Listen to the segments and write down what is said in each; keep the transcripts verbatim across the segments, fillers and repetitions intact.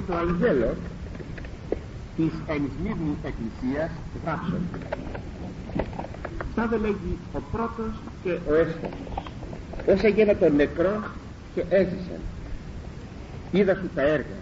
το αγγέλο της εν Σμύρνη εκκλησίας γράψον. Τάδε λέγει ο πρώτος και ο έσχατος, ως έγινε τον νεκρό και έζησαν. Είδα σου τα έργα.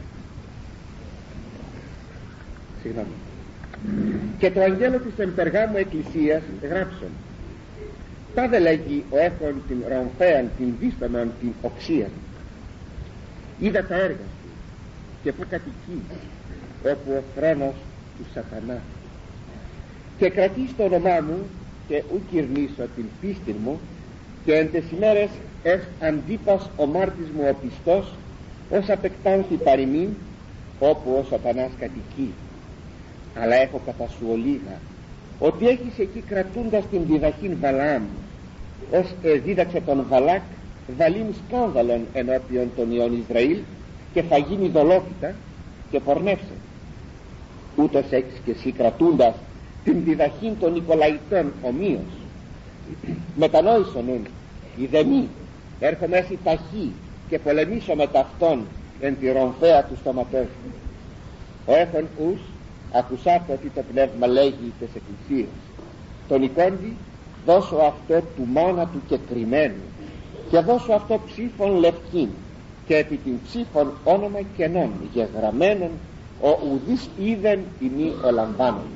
Συγγνώμη. Και το αγγέλο της εν Περγάμου εκκλησίας γράψον. Τάδε λέγει ο έχων την ρομφέαν, την δίστανον, την οξίαν. Είδα τα έργα σου και που κατοικεί, όπου ο θρόνος του σατανά. Και κρατείς το όνομά μου και ου κυρνήσω την πίστη μου, και εν τες ημέρες εσ αντίπας ο μάρτης μου ο πιστός, ως απεκτάνθη παροιμήν, όπου ο σατανάς κατοικεί. Αλλά έχω κατά σου ολίγα, ότι έχεις εκεί κρατούντας την διδαχήν Βαλαάμ, ως δίδαξε τον Βαλάκ βαλήν σκάνδαλον ενώπιον των ιών Ισραήλ, και θα γίνει δολόφυτα και πορνεύσε. Ούτως έχεις και εσύ κρατούντας την διδαχήν των Νικολαϊτών ομοίως. Μετανόησον νουν, ιδεμή, έρχομαι εσύ ταχύ και πολεμήσω με ταυτόν εν τη ρομφαία του στόματός μου. Ο έχων ους ακουσάτε ότι το πνεύμα λέγει τες εκκλησίες. Τον εικόντι δώσω αυτό του μάνα του κεκριμένου, και δώσω αυτό ψήφων λευκήν, και επί την ψήφων όνομα κενών γεγραμμένων, ο ουδής είδεν ημί ελαμβάνων.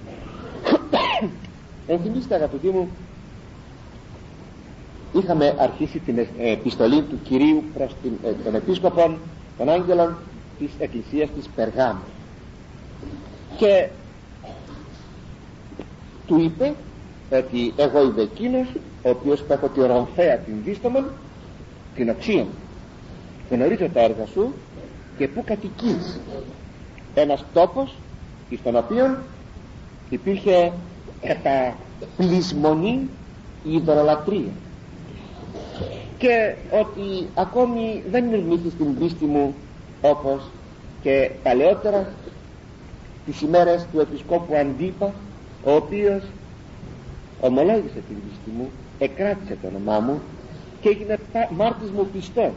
Ενθυμίστε αγαπητοί μου, είχαμε αρχίσει την επιστολή του Κυρίου προς την, ε, τον επίσκοπον των άγγελων της εκκλησίας της Περγάμου, και του είπε ότι εγώ είμαι εκείνος ο οποίος που έχω τη ρομφαία την δίστομον, την οξία. Γνωρίζω τα έργα σου και που κατοικείς. Ένας τόπος στον οποίο υπήρχε καταπλησμονή η ειδωλολατρία, και ότι ακόμη δεν ειρνήθης την πίστη μου όπως και παλαιότερα τις ημέρες του επισκόπου Αντίπα, ο οποίος ομολόγησε την πίστη μου, εκράτησε το όνομά μου και έγινε μάρτης μου πιστός,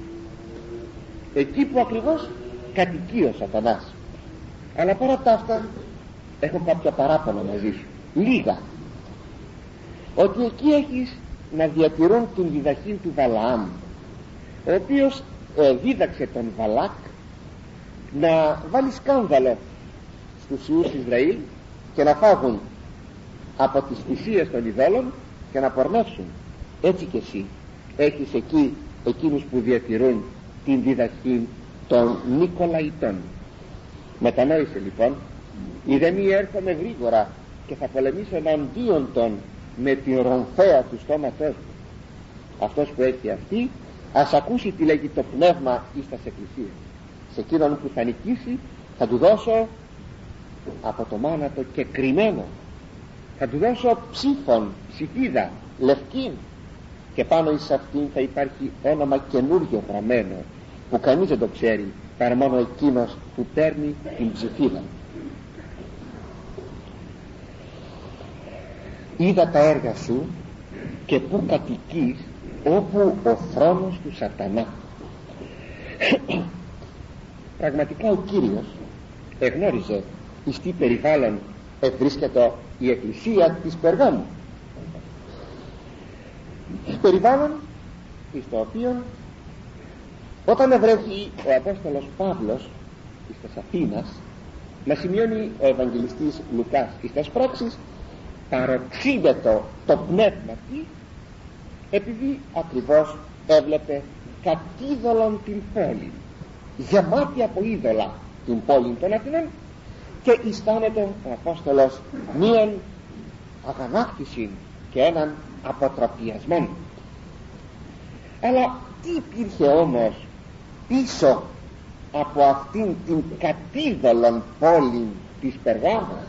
εκεί που ακριβώς κατοικεί ο σατανάς. Αλλά παρά τα αυτά έχω κάποια παράπονα μαζί σου, λίγα, ότι εκεί έχεις να διατηρούν την διδαχή του Βαλαάμ, ο οποίος ε, δίδαξε τον Βαλάκ να βάλει σκάνδαλο στους ιούς Ισραήλ και να φάγουν από τις θυσίες των ειδόλων και να πορνεύσουν. Έτσι και εσύ έχεις εκεί εκείνους που διατηρούν την διδαχή των Νικολαϊτών. Μετανόησε λοιπόν, είδε μη έρχομαι γρήγορα και θα πολεμήσω εναντίον των με την ρομφαία του στόματός μου. Αυτός που έχει αυτή ας ακούσει τι λέγει το πνεύμα εις τας εκκλησίες. Σε εκείνον που θα νικήσει θα του δώσω από το μάνατο και κρυμμένο, θα του δώσω ψήφων, ψηφίδα, λευκή, και πάνω εις αυτήν θα υπάρχει όνομα καινούριο γραμμένο που κανείς δεν το ξέρει παρά μόνο εκείνος που παίρνει την ψηφίδα. Είδα τα έργα σου και που κατοικείς, όπου ο θρόνος του σατανά. Πραγματικά ο Κύριος εγνώριζε εις τι περιβάλλον ευρίσκεται η εκκλησία της Περγάμου, περιβάλλον εις το οποίο όταν ευρέθη ο Απόστολος Παύλος εις τας Αθήνας, να σημειώνει ο Ευαγγελιστής Λουκάς εις τας πράξεις, παροξύνεται το πνεύμα τι, επειδή ακριβώς έβλεπε κατίδωλον την πόλη, γεμάτη από είδωλα την πόλη των Αθηνών, και αισθάνεται ο Απόστολος μίαν αγανάκτηση και έναν αποτροπιασμό. Αλλά τι υπήρχε όμως πίσω από αυτήν την κατίδωλον πόλη της Περγάμου?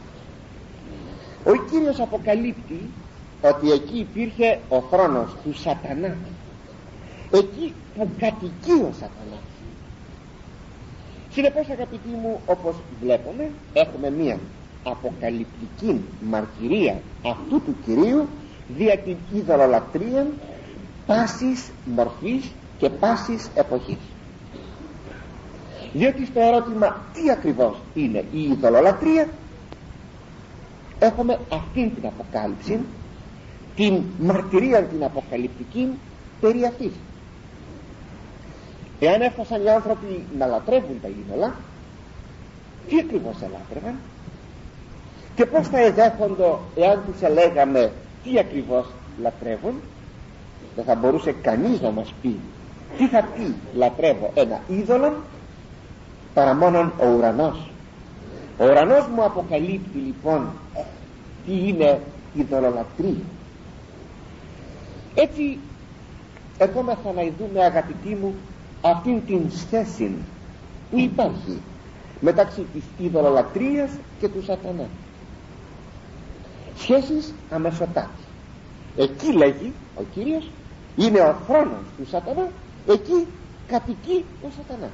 Ο Κύριος αποκαλύπτει ότι εκεί υπήρχε ο θρόνος του σατανά, εκεί που κατοικεί ο σατανάς. Συνεπώς αγαπητοί μου, όπως βλέπουμε, έχουμε μία αποκαλυπτική μαρτυρία αυτού του Κυρίου δια την ειδωλολατρία πάσης μορφής και πάσης εποχής. Διότι στο ερώτημα τι ακριβώς είναι η ειδωλολατρία έχουμε αυτήν την αποκάλυψη, την μαρτυρία την αποκαλυπτική περί αυτής. Εάν έφτασαν οι άνθρωποι να λατρεύουν τα είδωλα, τι ακριβώς ελάτρευαν και πώς θα εδέχοντο εάν τους ελέγαμε τι ακριβώς λατρεύουν? Δεν θα μπορούσε κανείς να μας πει τι θα πει λατρεύω ένα είδωλο παρά μόνον ο ουρανός. Ο ουρανός μου αποκαλύπτει λοιπόν τι είναι ειδωλολατρία. Έτσι ερχόμεθα να δούμε, αγαπητοί μου, αυτήν την σχέση που υπάρχει μεταξύ της ειδωλολατρίας και του σατανά. Σχέσεις αμεσοτάτης. Εκεί λέγει ο Κύριος είναι ο χρόνος του σατανά, εκεί κατοικεί ο σατανάς.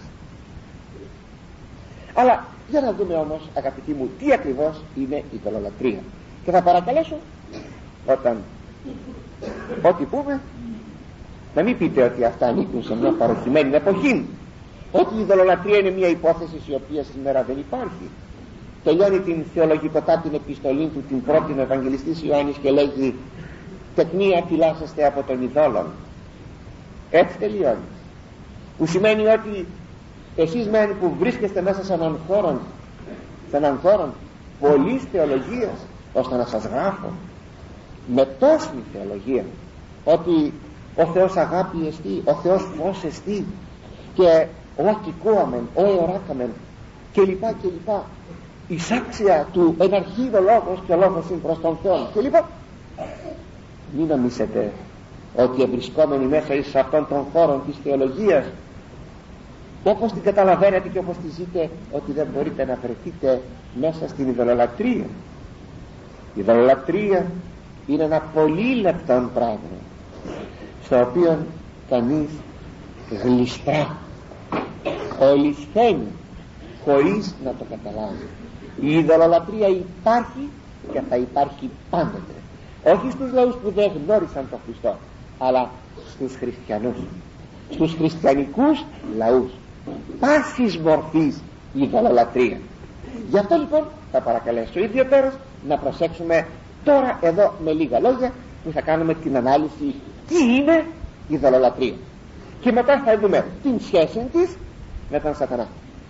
Αλλά για να δούμε όμως, αγαπητοί μου, τι ακριβώς είναι η ειδωλολατρία. Και θα παρακαλέσω όταν ό,τι πούμε να μην πείτε ότι αυτά ανήκουν σε μια παροχημένη εποχή, ότι η ειδωλολατρία είναι μια υπόθεση η οποία σήμερα δεν υπάρχει. Τελειώνει την θεολογικοτά την επιστολή του την πρώτη Ευαγγελιστής Ιωάννης και λέγει τεκνία φυλάσσεστε από τον ειδόλων. Έτσι τελειώνει, που σημαίνει ότι εσείς μεν που βρίσκεστε μέσα σε έναν χώρο, σε έναν χώρο πολλής θεολογίας, ώστε να σας γράφω με τόση θεολογία ότι ο Θεός αγάπη εστί, ο Θεός φως εστί και ο ακικούαμεν, ο εωράκαμεν και λοιπά και λοιπά, εισάξια του εναρχίδο λόγος και ο λόγος είναι προς τον Θεό και λοιπά. Μην νομίσετε ότι ευρισκόμενοι μέσα σε αυτόν τον χώρο της θεολογίας, όπως την καταλαβαίνετε και όπως τη ζείτε, ότι δεν μπορείτε να βρεθείτε μέσα στην ειδωλολατρία. Η ειδωλολατρία είναι ένα πολύ λεπτό πράγμα, στο οποίο κανείς γλιστρά, ολισθαίνει χωρίς να το καταλάβει. Η ειδωλολατρία υπάρχει και θα υπάρχει πάντοτε, όχι στους λαούς που δεν γνώρισαν τον Χριστό, αλλά στους χριστιανούς, στους χριστιανικούς λαούς, πάσης μορφής ειδωλολατρία. Γι' αυτό λοιπόν θα παρακαλέσω ιδιαιτέρως να προσέξουμε τώρα εδώ με λίγα λόγια που θα κάνουμε την ανάλυση τι είναι η ειδωλολατρία και μετά θα δούμε την σχέση της με τον σατανά.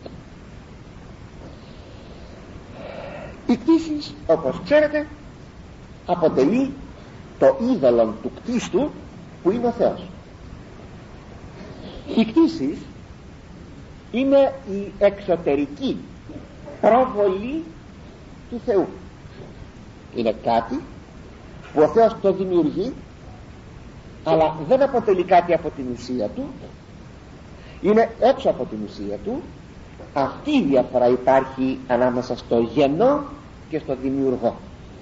Η κτήση, όπως ξέρετε, αποτελεί το είδωλο του κτίστου που είναι ο Θεός. Η κτήση είναι η εξωτερική προβολή του Θεού. Είναι κάτι που ο Θεός το δημιουργεί, αλλά δεν αποτελεί κάτι από την ουσία του, είναι έξω από την ουσία του. Αυτή η διαφορά υπάρχει ανάμεσα στο γεννό και στο δημιουργό.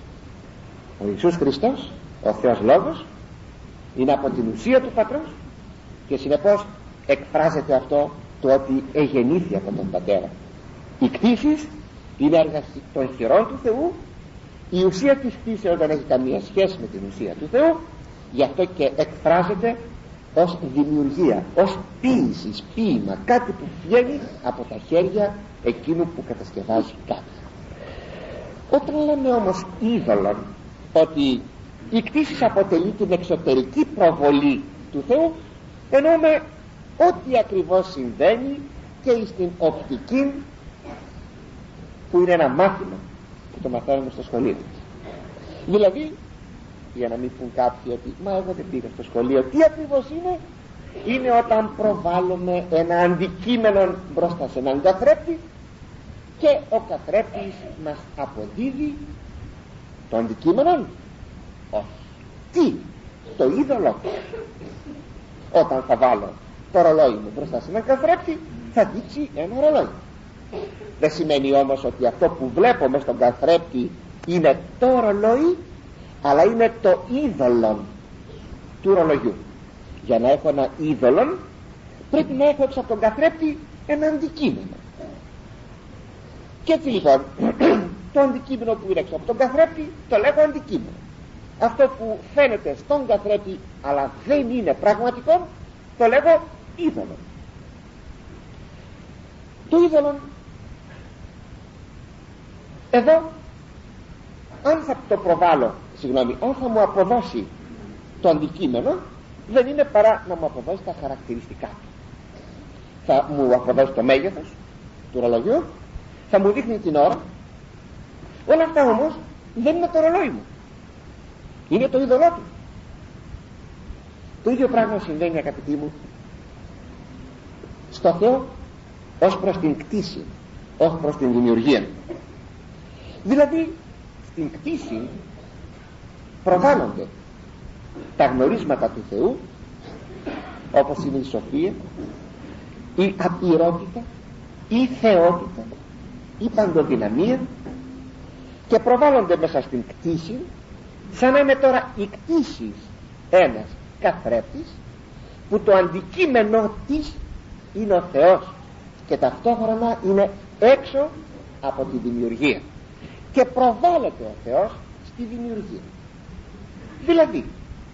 Ο Ιησούς Χριστός, ο Θεός Λόγος, είναι από την ουσία του Πατρός και συνεπώς εκφράζεται αυτό το ότι εγεννήθη από τον Πατέρα. Η κτήση είναι έργα των χειρών του Θεού. Η ουσία της κτήσεως δεν έχει καμία σχέση με την ουσία του Θεού, γι' αυτό και εκφράζεται ως δημιουργία, ως ποίηση, ποίημα, κάτι που βγαίνει από τα χέρια εκείνου που κατασκευάζει κάτι. Όταν λέμε όμως είδωλον ότι η κτήση αποτελεί την εξωτερική προβολή του Θεού, εννοούμε ό,τι ακριβώς συμβαίνει και στην οπτική, που είναι ένα μάθημα που το μαθαίνουμε στο σχολείο. Δηλαδή, για να μην πούν κάποιοι ότι μα εγώ δεν πήγα στο σχολείο, τι ακριβώς είναι? Είναι όταν προβάλλουμε ένα αντικείμενο μπροστά σε έναν καθρέπτη και ο καθρέπτης μας αποδίδει το αντικείμενο. Όχι. Τι? Το είδωλο. Όταν θα βάλω το ρολόι μου μπροστά σε έναν καθρέπτη, θα δείξει ένα ρολόι. Δεν σημαίνει όμως ότι αυτό που βλέπω μες στον καθρέπτη είναι το ρολόι, αλλά είναι το είδωλο του ρολογιού. Για να έχω ένα είδωλο πρέπει να έχω έξω από τον καθρέπτη ένα αντικείμενο. Και έτσι λοιπόν το αντικείμενο που είναι έξω από τον καθρέπτη το λέγω αντικείμενο. Αυτό που φαίνεται στον καθρέπτη αλλά δεν είναι πραγματικό το λέγω είδωλο. Το είδωλο εδώ, αν θα το προβάλλω, συγγνώμη, αν θα μου αποδώσει το αντικείμενο, δεν είναι παρά να μου αποδώσει τα χαρακτηριστικά του. Θα μου αποδώσει το μέγεθος του ρολογιού, θα μου δείχνει την ώρα. Όλα αυτά όμως δεν είναι το ρολόι μου, είναι το είδωλό του. Το ίδιο πράγμα συμβαίνει, αγαπητοί μου, στο Θεό ως προς την κτήση, ως προς την δημιουργία. Δηλαδή στην κτήση προβάλλονται τα γνωρίσματα του Θεού, όπως είναι η σοφία, η απειρότητα, η θεότητα, η παντοδυναμία, και προβάλλονται μέσα στην κτήση σαν να είναι τώρα η κτήση ένας καθρέφτης που το αντικείμενο της είναι ο Θεός και ταυτόχρονα είναι έξω από τη δημιουργία και προβάλλεται ο Θεός στη δημιουργία. Δηλαδή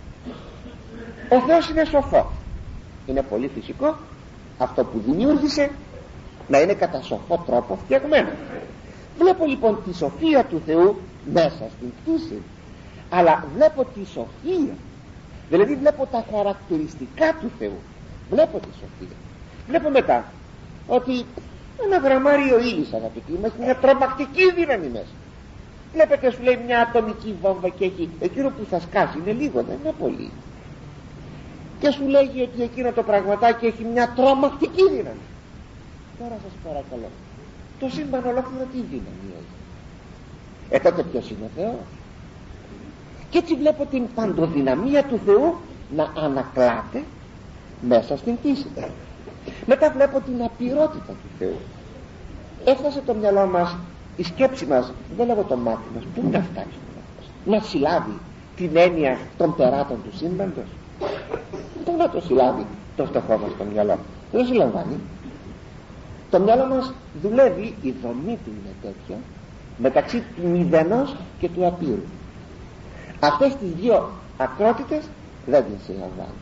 ο Θεός είναι σοφός, είναι πολύ φυσικό αυτό που δημιούργησε να είναι κατά σοφό τρόπο φτιαγμένο. Βλέπω λοιπόν τη σοφία του Θεού μέσα στην κτήση, αλλά βλέπω τη σοφία, δηλαδή βλέπω τα χαρακτηριστικά του Θεού, βλέπω τη σοφία. Βλέπω μετά ότι ένα γραμμάριο ύλης, αγαπητοί μου, έχει μια τρομακτική δύναμη μέσα. Βλέπετε, σου λέει, μια ατομική βόμβα και έχει εκείνο που θα σκάσει είναι λίγο, δεν είναι πολύ, και σου λέγει ότι εκείνο το πραγματάκι έχει μια τρομακτική δύναμη. Τώρα σας παρακαλώ, το σύμπαν ολόκληρο τι δύναμη έχει? Ε τότε ποιος είναι ο Θεός? Και έτσι βλέπω την παντοδυναμία του Θεού να ανακλάται μέσα στην κτήση. Μετά βλέπω την απειρότητα του Θεού. Έφτασε το μυαλό μας, η σκέψη μας, δεν λέγω το μάτι μας, πού να φτάσει να συλλάβει την έννοια των περάτων του σύμπαντος? Δεν να το συλλάβει το στοχό μας το μυαλό, δεν το συλλαμβάνει. Το μυαλό μας δουλεύει, η δομή του είναι τέτοια, μεταξύ του μηδενός και του απείρου. Αυτές τις δύο ακρότητες δεν τις συλλαμβάνει.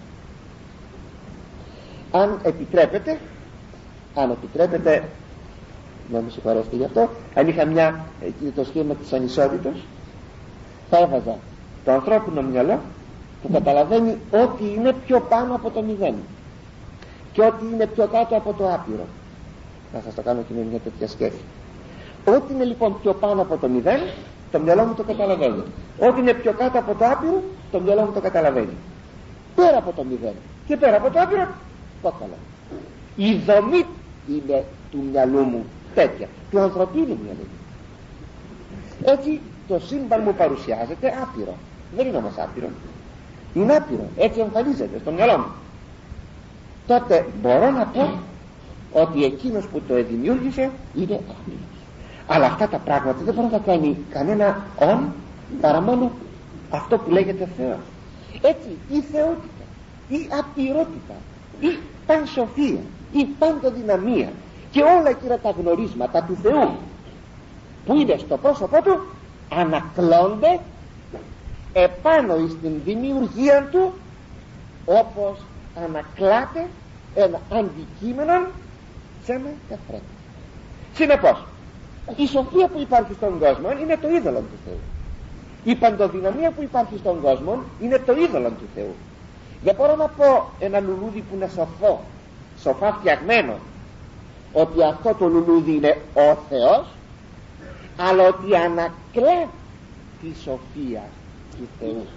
Αν επιτρέπετε, αν επιτρέπετε, να με συγχωρέσετε γι' αυτό, αν είχα μια, το σχήμα της ανισότητας, θα έβαζα το ανθρώπινο μυαλό που καταλαβαίνει ότι είναι πιο πάνω από το μηδέν και ότι είναι πιο κάτω από το άπειρο. Να σας το κάνω και με μια τέτοια σκέψη. Ό,τι είναι λοιπόν πιο πάνω από το μηδέν, το μυαλό μου το καταλαβαίνει. Ό,τι είναι πιο κάτω από το άπειρο, το μυαλό μου το καταλαβαίνει. Πέρα από το μηδέν και πέρα από το άπειρο, το καταλαβαίνει. Η δομή είναι του μυαλού μου τέτοια, του ανθρωπίνου μυαλού. Έτσι το σύμπαν μου παρουσιάζεται άπειρο. Δεν είναι όμως άπειρο, είναι άπειρο, έτσι εμφανίζεται στο μυαλό μου. Τότε μπορώ να πω ότι εκείνος που το δημιούργησε είναι άπειρος. Αλλά αυτά τα πράγματα δεν μπορεί να κάνει κανένα όν παρά μόνο αυτό που λέγεται Θεός. Έτσι η θεότητα, η απειρότητα, η πανσοφία, η παντοδυναμία και όλα εκείνα τα γνωρίσματα του Θεού που είναι στο πρόσωπό του ανακλώνται επάνω στην δημιουργία του, όπως ανακλάται ένα αντικείμενο σε ένα καθρέφτη. Συνεπώς η σοφία που υπάρχει στον κόσμο είναι το είδωλο του Θεού. Η παντοδυναμία που υπάρχει στον κόσμο είναι το είδωλο του Θεού. Δεν μπορώ να πω ένα λουλούδι που είναι σοφό, σοφά φτιαγμένο, ότι αυτό το λουλούδι είναι ο Θεός, αλλά ότι ανακλά τη σοφία του Θεού.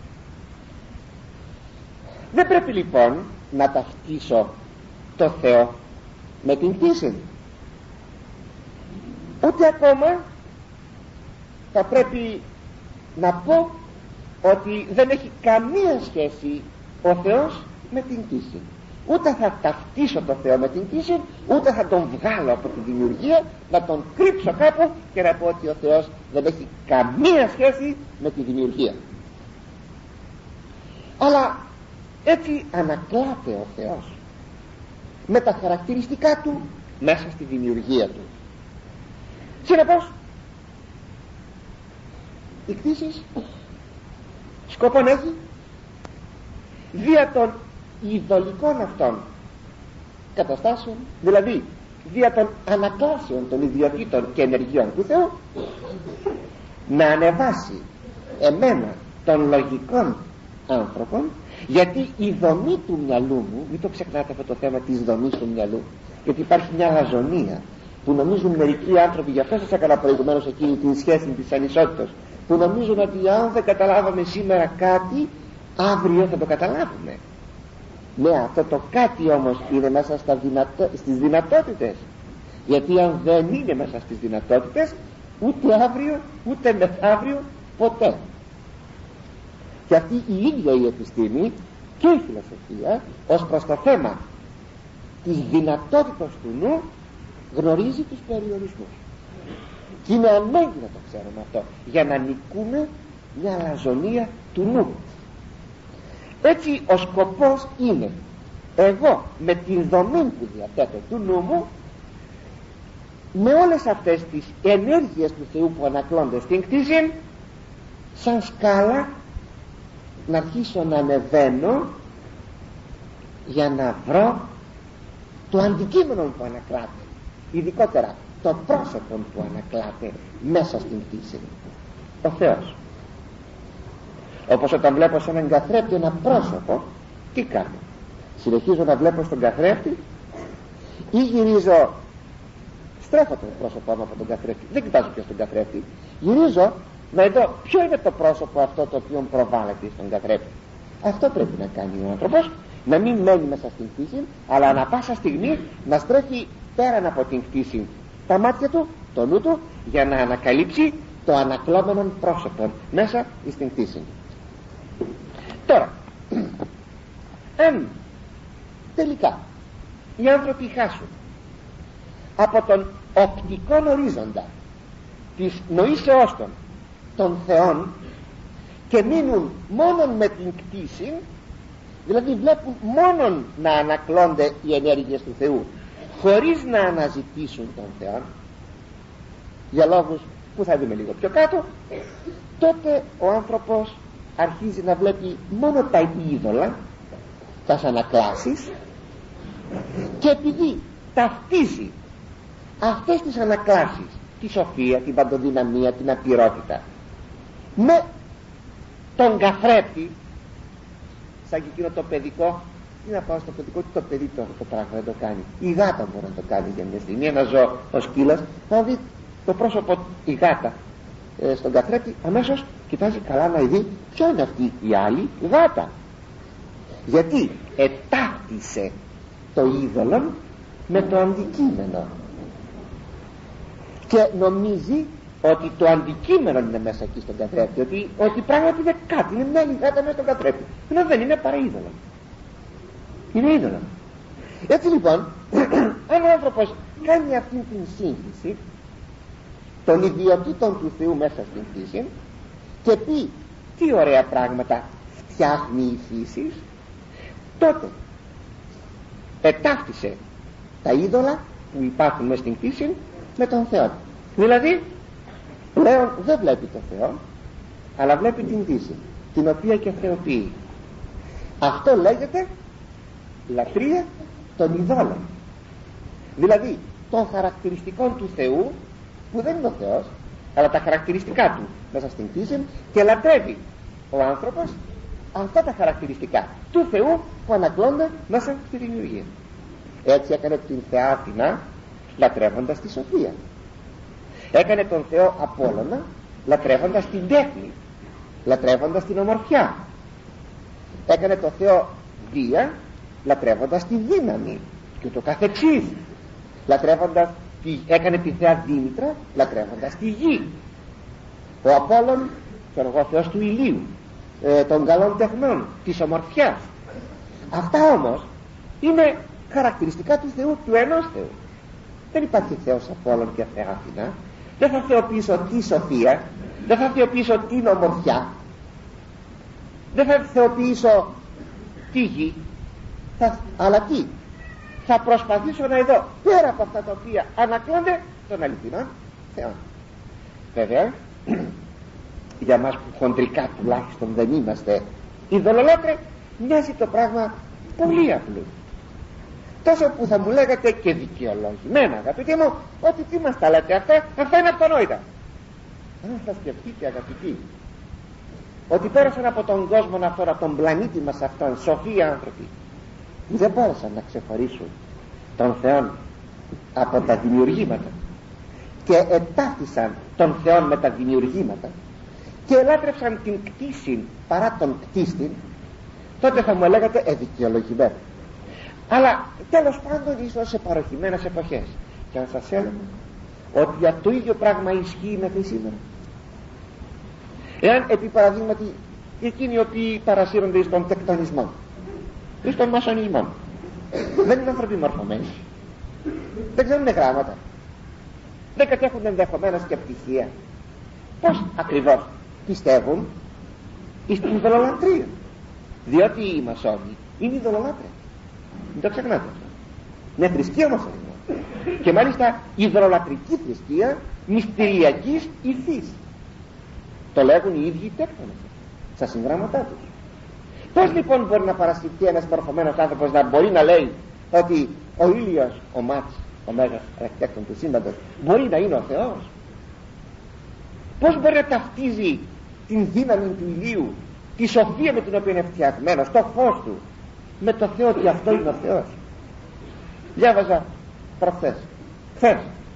Δεν πρέπει λοιπόν να ταυτίσω το Θεό με την κτήση, ούτε ακόμα θα πρέπει να πω ότι δεν έχει καμία σχέση ο Θεός με την κτήση. Ούτε θα ταυτίσω το Θεό με την κτήση, ούτε θα τον βγάλω από τη δημιουργία, να τον κρύψω κάπου και να πω ότι ο Θεός δεν έχει καμία σχέση με τη δημιουργία. Αλλά έτσι ανακλάται ο Θεός με τα χαρακτηριστικά του μέσα στη δημιουργία του. Συνεπώς η κτήση σκοπόν έχει δια των ειδωλικών αυτών καταστάσεων, δηλαδή δια των ανακλάσεων των ιδιωτήτων και ενεργειών του Θεού να ανεβάσει εμένα των λογικών άνθρωπων, γιατί η δομή του μυαλού μου, μην το ξεχνάτε αυτό το θέμα της δομής του μυαλού, γιατί υπάρχει μια λαζονία που νομίζουν μερικοί άνθρωποι, γι' αυτό σας έκανα προηγουμένως εκείνη την σχέση της ανισότητας, που νομίζουν ότι αν δεν καταλάβαμε σήμερα κάτι, αύριο θα το καταλάβουμε. Ναι, αυτό το κάτι όμως είναι μέσα στα δυνατό, στις δυνατότητες, γιατί αν δεν είναι μέσα στις δυνατότητες, ούτε αύριο ούτε μεθαύριο ποτέ. Και αυτή η ίδια η επιστήμη και η φιλοσοφία ως προς το θέμα της δυνατότητας του νου γνωρίζει τους περιορισμούς, και είναι ανάγκη να το ξέρουμε αυτό για να νικούμε μια λαζονία του νου. Έτσι ο σκοπός είναι εγώ με την δομή που διαθέτω του νου μου, με όλες αυτές τις ενέργειες του Θεού που ανακλώνται στην κτήση, σαν σκάλα να αρχίσω να ανεβαίνω για να βρω το αντικείμενο που ανακλάται, ειδικότερα το πρόσωπο που ανακλάται μέσα στην κτήση, ο Θεός. Όπως όταν βλέπω σε έναν καθρέφτη ένα πρόσωπο, τι κάνω? Συνεχίζω να βλέπω στον καθρέφτη ή γυρίζω, στρέφω το πρόσωπό μου από τον καθρέφτη, δεν κοιτάζω πια στον καθρέφτη, γυρίζω να δω ποιο είναι το πρόσωπο αυτό το οποίο προβάλλεται στον καθρέφτη. Αυτό πρέπει να κάνει ο άνθρωπος, να μην μένει μέσα στην κτήση, αλλά ανα πάσα στιγμή να στρέφει πέραν από την κτήση τα μάτια του, το νου του, για να ανακαλύψει το ανακλώμενο πρόσωπο μέσα στην κτήση. Τώρα, αν τελικά οι άνθρωποι χάσουν από τον οπτικό ορίζοντα της νοήσεώς των των θεών και μείνουν μόνον με την κτήση, δηλαδή βλέπουν μόνον να ανακλώνται οι ενέργειες του Θεού χωρίς να αναζητήσουν τον Θεό, για λόγους που θα δούμε λίγο πιο κάτω, τότε ο άνθρωπος αρχίζει να βλέπει μόνο τα είδωλα, τα ανακλάσεις, και επειδή ταυτίζει αυτές τις ανακλάσεις, τη σοφία, την παντοδυναμία, την απειρότητα, με τον καθρέφτη, σαν και εκείνο το παιδικό, τι να πάω στο παιδικό, τι το παιδί το, το πράγμα δεν το κάνει, η γάτα μπορεί να το κάνει για μια στιγμή, ένα ζώο, ο σκύλος, να δει το πρόσωπο, η γάτα ε, στον καθρέφτη, αμέσως κοιτάζει καλά να δει ποιο είναι αυτή η άλλη γάτα, γιατί ετάκτισε το είδωλο με το αντικείμενο και νομίζει ότι το αντικείμενο είναι μέσα εκεί στον καθρέφτη, ότι, ότι πράγματι είναι κάτι, είναι μια άλλη γάτα μέσα στον καθρέφτη, ενώ δεν είναι παρά είδωλο, είναι είδωλο. Έτσι λοιπόν αν ο άνθρωπος κάνει αυτή την σύγχυση των ιδιωτήτων του Θεού μέσα στην φύση και πει τι ωραία πράγματα φτιάχνει η φύση, τότε ετάφτισε τα είδωλα που υπάρχουν μέσα στην φύση με τον Θεό. Δηλαδή πλέον δεν βλέπει τον Θεό, αλλά βλέπει την φύση, την οποία και θεοποιεί. Αυτό λέγεται λατρεία των ειδόλων, δηλαδή των χαρακτηριστικών του Θεού που δεν είναι ο Θεός, αλλά τα χαρακτηριστικά του μέσα στην φύση, και λατρεύει ο άνθρωπος αυτά τα χαρακτηριστικά του Θεού που ανακλώνται μέσα στη δημιουργία. Έτσι έκανε την Θεά Αθηνά λατρεύοντας τη σοφία, έκανε τον Θεό Απόλλωνα λατρεύοντας την τέχνη, λατρεύοντας την ομορφιά, έκανε τον Θεό Δία λατρεύοντας τη δύναμη και το καθεξής, λατρεύοντας τη, έκανε τη Θεά Δήμητρα λατρεύοντας τη γη, ο Απόλλων και ο Θεός του ηλίου, ε, των καλών τεχνών, της ομορφιάς. Αυτά όμως είναι χαρακτηριστικά του Θεού, του ενός Θεού. Δεν υπάρχει Θεός Απόλλων και Θεά Αθηνά. Δεν θα θεοποιήσω τη σοφία, δεν θα θεοποιήσω την ομορφιά, δεν θα θεοποιήσω τη γη, θα, αλλά τι, θα προσπαθήσω να δω πέρα από αυτά τα οποία ανακλώνται των αληθινών Θεών. Βέβαια για μας που χοντρικά τουλάχιστον δεν είμαστε ειδωλολάτρε, μοιάζει το πράγμα πολύ απλό. Τόσο που θα μου λέγατε και δικαιολογημένα, αγαπητοί μου, ότι τι μας τα λέτε αυτά, αυτά είναι αυτονόητα. Αν θα σκεφτείτε, αγαπητοί, ότι πέρασαν από τον κόσμο αυτόν, από τον πλανήτη μας αυτόν, σοφοί άνθρωποι, που δεν μπόρεσαν να ξεχωρίσουν τον Θεό από τα δημιουργήματα και ετάχθησαν τον Θεό με τα δημιουργήματα και ελάτρεψαν την κτήση παρά τον κτίστη, τότε θα μου λέγατε εδικαιολογημένο. Αλλά τέλος πάντων ίσως σε παροχημένες εποχές. Και να σας έλεγα ότι για το ίδιο πράγμα ισχύει μέχρι σήμερα. Εάν επί παραδείγματι εκείνοι οι οποίοι παρασύρονται στον τεκτονισμό ή στον μασονισμό δεν είναι άνθρωποι μορφωμένοι, δεν ξέρουν γράμματα, δεν κατέχουν ενδεχομένως και πτυχία, πως ακριβώς πιστεύουν στην ειδωλολατρία? Διότι οι μασόνοι είναι ειδωλολάτρες, μην το ξεχνάτε αυτό. Είναι θρησκεία όμως είναι, και μάλιστα ειδωλολατρική θρησκεία μυστηριακής υφής. Το λέγουν οι ίδιοι οι τέκτονες στα συγγράμματά τους. Πώς λοιπόν μπορεί να παρασυρθεί ένας μορφωμένος άνθρωπος να μπορεί να λέει ότι ο ήλιος, ο Μάτς, ο μέγας αρχιτέκτον του σύμπαντος, μπορεί να είναι ο Θεός? Πώς μπορεί να ταυτίζει την δύναμη του ηλίου, τη σοφία με την οποία είναι φτιαγμένος, το φως του, με το Θεό, ότι αυτό είναι ο Θεός? Διάβαζα προχθές, χθες,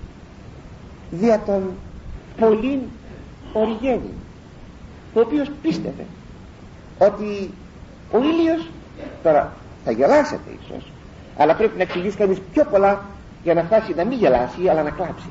δια τον Πολύν Οριγένη, ο οποίος πίστευε ότι ο ήλιος, τώρα θα γελάσετε ίσως, αλλά πρέπει να εξηγήσει κανείς πιο πολλά για να φτάσει να μην γελάσει αλλά να κλάψει,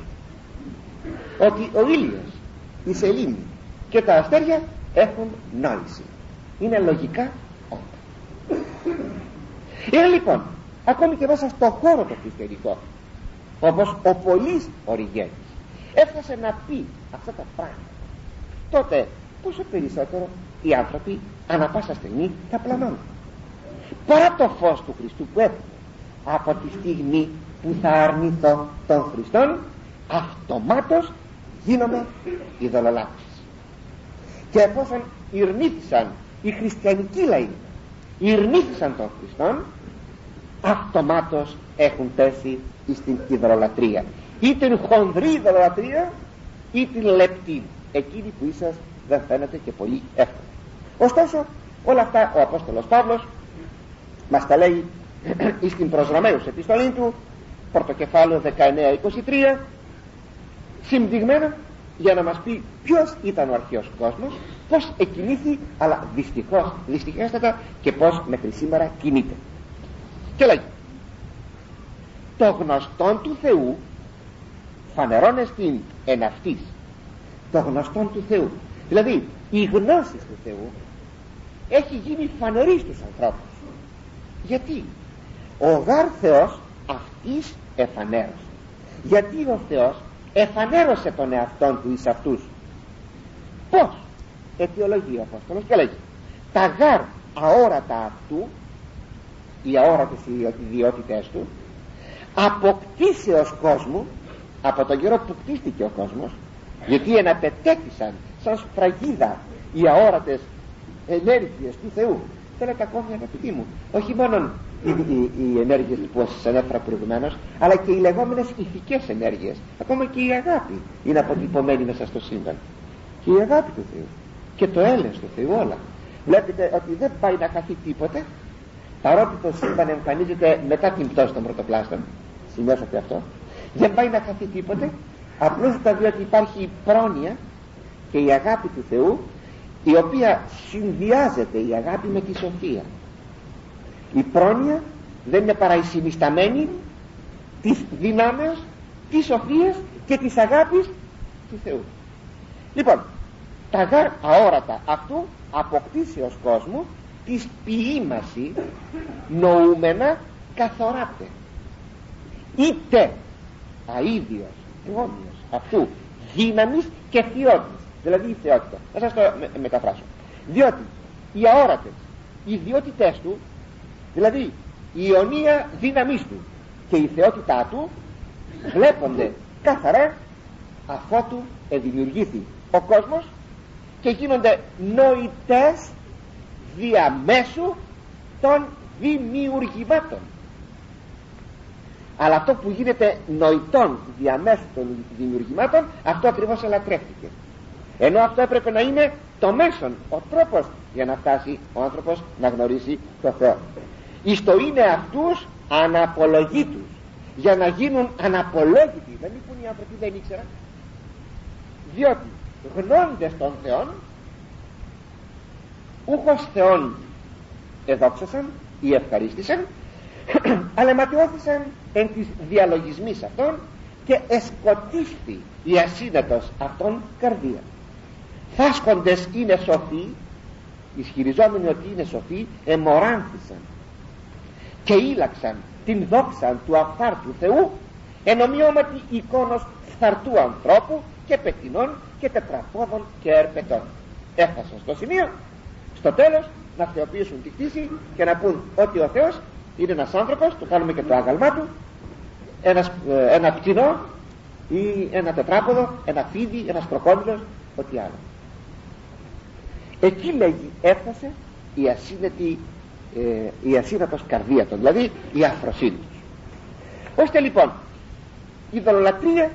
ότι ο ήλιος, η σελήνη και τα αστέρια έχουν νόηση, είναι λογικά όντα. Είναι λοιπόν ακόμη και μέσα στο χώρο το χριστιανικό, όπως ο Πολύς Οριγένης έφτασε να πει αυτά τα πράγματα, τότε πόσο περισσότερο οι άνθρωποι ανά πάσα στιγμή θα πλανώνουν, παρά το φως του Χριστού που έχουμε. Από τη στιγμή που θα αρνηθώ τον Χριστόν, αυτομάτως γίνομαι ειδωλολάτρης. Και εφόσον ειρνήθησαν οι χριστιανικοί λαοί, ειρνήθησαν τον Χριστόν, αυτομάτως έχουν πέσει στην ειδωλολατρία, ή την χονδρή ειδωλολατρία ή την λεπτή, εκείνη που ίσως δεν φαίνεται και πολύ εύκολα. Ωστόσο όλα αυτά ο Απόστολος Παύλος μας τα λέει στην προς Ρωμαίους επιστολή του, πρωτοκεφάλαιο δεκαεννέα είκοσι τρία, συμπτυγμένα για να μας πει ποιος ήταν ο αρχαίος κόσμος, πως εκκινήθη, αλλά δυστυχώς, δυστυχέστατα, και πως μέχρι σήμερα κινείται. Και λέγει: το γνωστόν του Θεού φανερώνεστην εν αυτής. Το γνωστόν του Θεού, δηλαδή η γνώση του Θεού έχει γίνει φανερή στους ανθρώπους. Γιατί ο γάρ Θεός αυτής εφανέρωσε. Γιατί ο Θεός εφανέρωσε τον εαυτόν του εις αυτούς. Πώς? Αιτιολογεί ο Απόστολος και λέγει: τα γάρ αόρατα αυτού, οι αόρατες ιδιότητες του, αποκτήσεως κόσμου, από τον καιρό που κτίστηκε ο κόσμος, γιατί εναπετέθησαν σαν σφραγίδα οι αόρατες ενέργειες του Θεού. Θέλετε ακόμη, αγαπητοί μου, όχι μόνο οι, οι, οι ενέργειες που σας ανέφερα προηγουμένως, αλλά και οι λεγόμενες ηθικές ενέργειες, ακόμα και η αγάπη είναι αποτυπωμένη μέσα στο σύμπαν, και η αγάπη του Θεού και το έλεος του Θεού, όλα. Βλέπετε ότι δεν πάει να χαθεί τίποτε, παρότι το σύμπαν εμφανίζεται μετά την πτώση των πρωτοπλάστων. Σημειώσατε αυτό? Δεν πάει να χαθεί τίποτε, απλώς διότι υπάρχει η πρόνοια και η αγάπη του Θεού, η οποία συνδυάζεται η αγάπη με τη σοφία. Η πρόνοια δεν είναι παρά η συνισταμένη της δυνάμεως, της σοφίας και της αγάπης του Θεού. Λοιπόν, τα γάρ αόρατα αυτού αποκτήσεως κόσμου της ποιήμαση νοούμενα καθοράται, είτε αίδιος, πρόνιος αυτού δύναμης και θεότητας, δηλαδή η θεότητα. Θα σας το με, μεταφράσω. Διότι οι αόρατες οι ιδιότητές του, δηλαδή η ιωνία δύναμής του και η θεότητά του, βλέπονται καθαρά αφότου εδημιουργήθη ο κόσμος και γίνονται νοητές διαμέσου των δημιουργημάτων. αλλά αυτό που γίνεται νοητόν διαμέσου των δημιουργημάτων, αυτό ακριβώς ελατρεύτηκε. Ενώ αυτό έπρεπε να είναι το μέσον, ο τρόπος για να φτάσει ο άνθρωπος να γνωρίσει το Θεό. Εις το είναι αυτούς αναπολογήτους, για να γίνουν αναπολόγητοι. Δεν είπουν οι άνθρωποι δεν ήξεραν, διότι γνώντες των Θεών, ούχος Θεών εδόξασαν ή ευχαρίστησαν, αλλά ματιώθησαν εν της διαλογισμής αυτών και εσκοτίστη η ασύνετος αυτών καρδία. Φάσκοντες είναι σοφοί, ισχυριζόμενοι ότι είναι σοφοί, εμοράνθησαν και ήλαξαν την δόξα του αφθάρτου Θεού εν ομοιώματι εικόνος φθαρτού ανθρώπου και πετεινών και τετραπόδων και ερπετών. Έφτασαν στο σημείο στο τέλος να θεοποιήσουν τη κτήση και να πούν ότι ο Θεός είναι ένας άνθρωπος, του κάνουμε και το άγαλμά του, ένας, ε, ένα πτηνό ή ένα τετράποδο, ένα φίδι, ένας κροκόδιλος, ό,τι άλλο. Εκεί λέγει έφτασε η ασύνετη, ε, η ασύνατος καρδία των, δηλαδή η αφροσύνη τους. Ώστε λοιπόν η ειδωλολατρία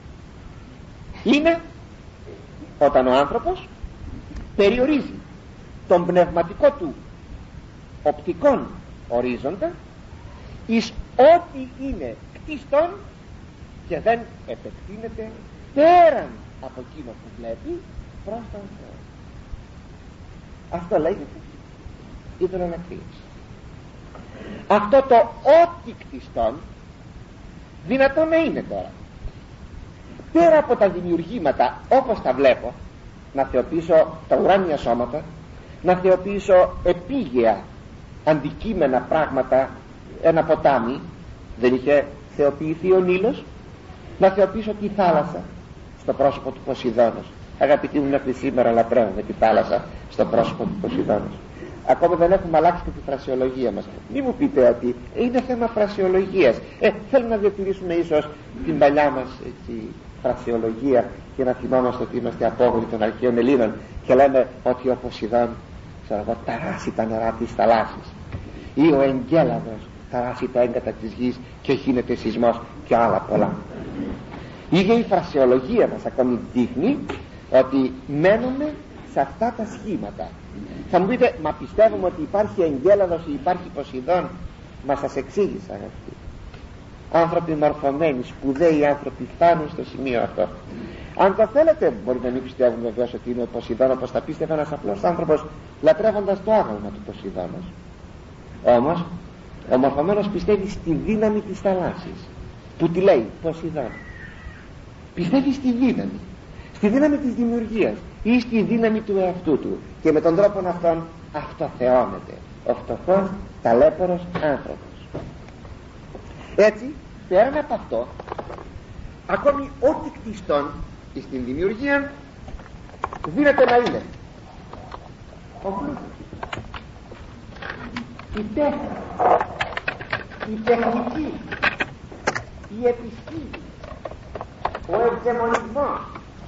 είναι όταν ο άνθρωπος περιορίζει τον πνευματικό του οπτικόν ορίζοντα εις ό,τι είναι κτίστον και δεν επεκτείνεται πέραν από εκείνο που βλέπει προς τον Θεό. Αυτό λέγεται ειδωλολατρία. Αυτό το ό,τι κτιστόν δυνατόν να είναι τώρα πέρα από τα δημιουργήματα όπως τα βλέπω, να θεοποιήσω τα ουράνια σώματα, να θεοποιήσω επίγεια αντικείμενα πράγματα, ένα ποτάμι, δεν είχε θεοποιηθεί ο Νείλος, να θεοποιήσω τη θάλασσα στο πρόσωπο του Ποσειδώνος. Αγαπητοί μου, μέχρι σήμερα λατρεύουμε τη θάλασσα στο πρόσωπο του Ποσειδώνος. Ακόμα δεν έχουμε αλλάξει και τη φρασιολογία μας. Μην μου πείτε ότι είναι θέμα φρασιολογίας. Ε, θέλουμε να διατηρήσουμε ίσως την παλιά μας έτσι, φρασιολογία και να θυμόμαστε ότι είμαστε απόγονοι των αρχαίων Ελλήνων και λέμε ότι ο Ποσειδών, ξέρω εγώ, ταράσει τα νερά της θαλάσσης, ή ο Εγκέλαδος ταράσει τα έγκατα της γης και γίνεται σεισμός και άλλα πολλά. Η ίδια η φρασιολογία μας ακόμη δείχνει ότι μένουμε σε αυτά τα σχήματα. Θα μου πείτε, μα πιστεύουμε ότι υπάρχει Εγκέλαδος ή υπάρχει Ποσειδών? Μα σας εξήγησα αγαπητοί. Άνθρωποι μορφωμένοι, σπουδαίοι άνθρωποι φτάνουν στο σημείο αυτό. Αν το θέλετε, μπορεί να μην πιστεύουν βεβαίως ότι είναι ο Ποσειδών όπως θα πίστευε ένας απλός άνθρωπος λατρεύοντας το άγαλμα του Ποσειδώνος. Όμως ο μορφωμένος πιστεύει στη δύναμη της θαλάσσης που τη λέει Ποσειδών. Πιστεύει στη δύναμη, στη δύναμη της δημιουργίας ή στη δύναμη του εαυτού του, και με τον τρόπο αυτόν αυτοθεώνεται ο φτωχός ταλέπορος άνθρωπος. Έτσι πέραν από αυτό, ακόμη ό,τι κτιστών στην δημιουργία δύναται να είναι ο πλούτος, η τέχνη, η τεχνική, η επιστήμη, ο ευδαιμονισμός.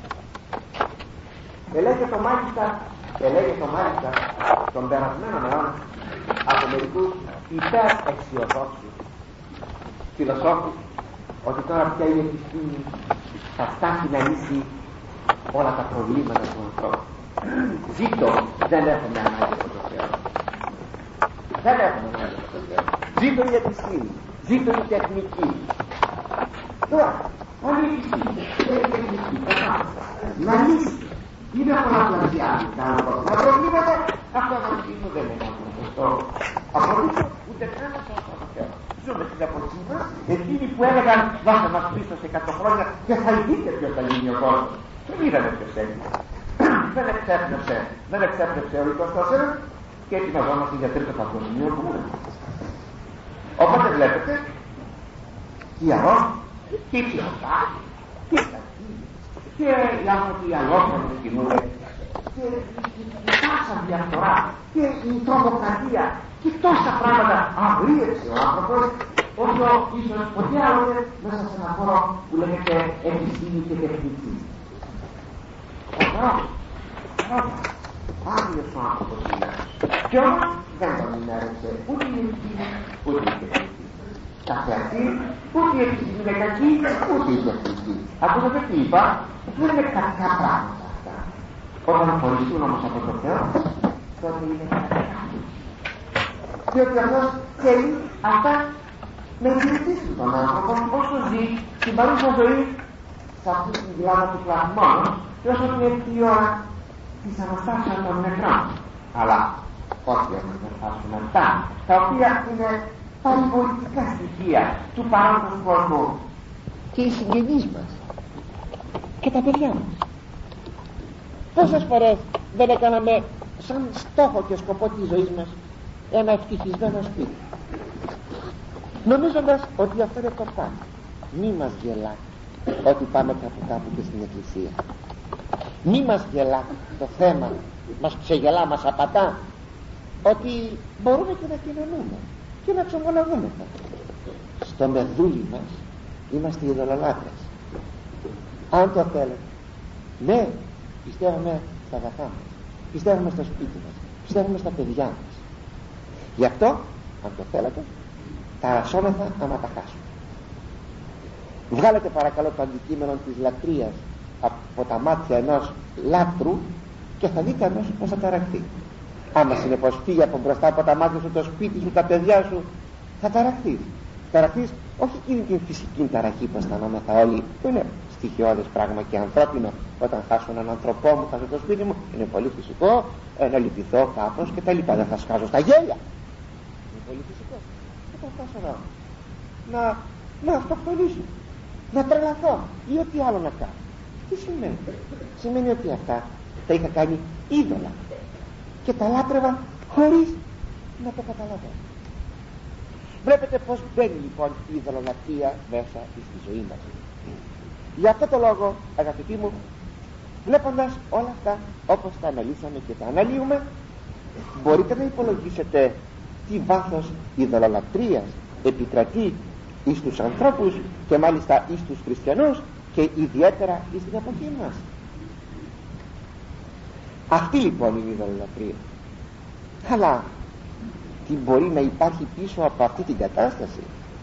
Ελέγχεται μάλιστα, ελέγχεται μάλιστα των περασμένων αιώνων από μερικούς υπερ-εξιοδόξους φιλοσόφους ότι τώρα πια η επιστήμη θα φτάσει να λύσει όλα τα προβλήματα του ανθρώπου. Ζήτω, δεν έχουμε ανάγκη από το Θεό. Δεν έχουμε ανάγκη από το Θεό. Ζήτω η επιστήμη, ζήτω η τεχνική. Τώρα, όλη η επιστήμη, η τεχνική, να λύσει. Είναι πολλαπλασιάζει τα ανθρώπινα προβλήματα. Αυτό να μην δεν είναι αυτό. Απολύτω ούτε καν από το Θεό. Ζούμε στην εποχή μας, εκείνοι που έλεγαν δώστε μας πίσω σε εκατό χρόνια και θα δείτε ποιος θα γίνει ο κόσμος. Δεν είδαμε ποιος έγινε. Δεν εξέπνευσε, δεν εξέπνευσε ο εικοστός αιώνας και ετοιμαζόμαστε για τρίτο παγκόσμιο πόλεμο. Οπότε βλέπετε η αρρώστια και η ψυχοφά και η κακή και οι άνθρωποι οι αλόφρονες κινούνται και η τάσα διαφθορά και η τρομοκρατία και τόσα πράγματα αγρίεψε ο άνθρωπος, όσο ίσως ποτέ άλλοτε μέσα σε ένα χώρο που λέγεται επιστήμη και τεχνική. Ο Θεός, άγιος ο άνθρωπος είναι. Κι όμως δεν τον ενέρεσε ούτε η επιστήμη ούτε η τεχνική. κάθε αυτή, ούτε η έκθεση είναι κακή, ούτε η τεχνική. Ακούσατε τι είπα, δεν είναι κακά πράγματα αυτά. Όταν χωριστούν όμως από το Θεό, τότε είναι κακά. Διότι αυτός θέλει αυτά να υπηρετήσουν τον άνθρωπο όσο ζει στην παρούσα ζωή σε αυτή την κοιλάδα του πλασμόνου και όσο είναι η ώρα της Αναστάσεως των νεκρών. Αλλά όχι όμως να φτάσουν αυτά, τα οποία είναι παρηγορητικά στοιχεία του παρόντος κόσμου και οι συγγενείς μας και τα παιδιά μας. Πόσες φορές δεν έκαναμε σαν στόχο και σκοπό της ζωής μας ένα ευτυχισμένο σπίτι, νομίζοντας ότι αυτό είναι το πάνω. Μη μας γελά ότι πάμε κάπου κάπου και στην εκκλησία. Μη μας γελά το θέμα, μας ξεγελά, μας απατά, ότι μπορούμε και να κοινωνούμε και να ξομολογούμε. Στο μεδούλι μας είμαστε ειδωλολάτρες. Αν το θέλετε, ναι, πιστεύουμε στα αγαθά μας, πιστεύουμε στο σπίτι μας, πιστεύουμε στα παιδιά μας. Γι' αυτό, αν το θέλετε, ταρασσόμεθα άμα τα χάσουμε. Βγάλετε παρακαλώ το αντικείμενο της λατρείας από τα μάτια ενός λάτρου και θα δείτε αμέσως πως θα ταραχθεί. Άμα συνεπώς φύγει από μπροστά από τα μάτια σου το σπίτι σου, τα παιδιά σου, θα ταραχθείς. Ταραχθείς όχι εκείνη την φυσική ταραχή που αισθανόμεθα όλοι, που είναι στοιχειώδες πράγμα και ανθρώπινο. Όταν χάσω έναν άνθρωπό μου, χάσω το σπίτι μου, είναι πολύ φυσικό ε, να λυπηθώ κάπως και τα λοιπά. Δεν θα σκάζω στα γέλια. Είναι πολύ φυσικό. Και θα φτάσω να, να, να αυτοκτονήσω, να τρελαθώ ή ό,τι άλλο να κάνω. Τι σημαίνει? Σημαίνει ότι αυτά τα είχα κάνει είδωλα και τα λάτρευα χωρίς να το καταλαβαίνω. Βλέπετε πως μπαίνει λοιπόν η ειδωλολατρεία μέσα στη ζωή μας. Για αυτό το λόγο, αγαπητοί μου, βλέποντας όλα αυτά όπως τα αναλύσαμε και τα αναλύουμε, μπορείτε να υπολογίσετε τι βάθος ειδωλολατρείας επικρατεί εις τους ανθρώπους και μάλιστα εις τους χριστιανούς και ιδιαίτερα εις την εποχή μας. Αυτή λοιπόν είναι η ειδωλολατρεία. Αλλά τι μπορεί να υπάρχει πίσω από αυτή την κατάσταση?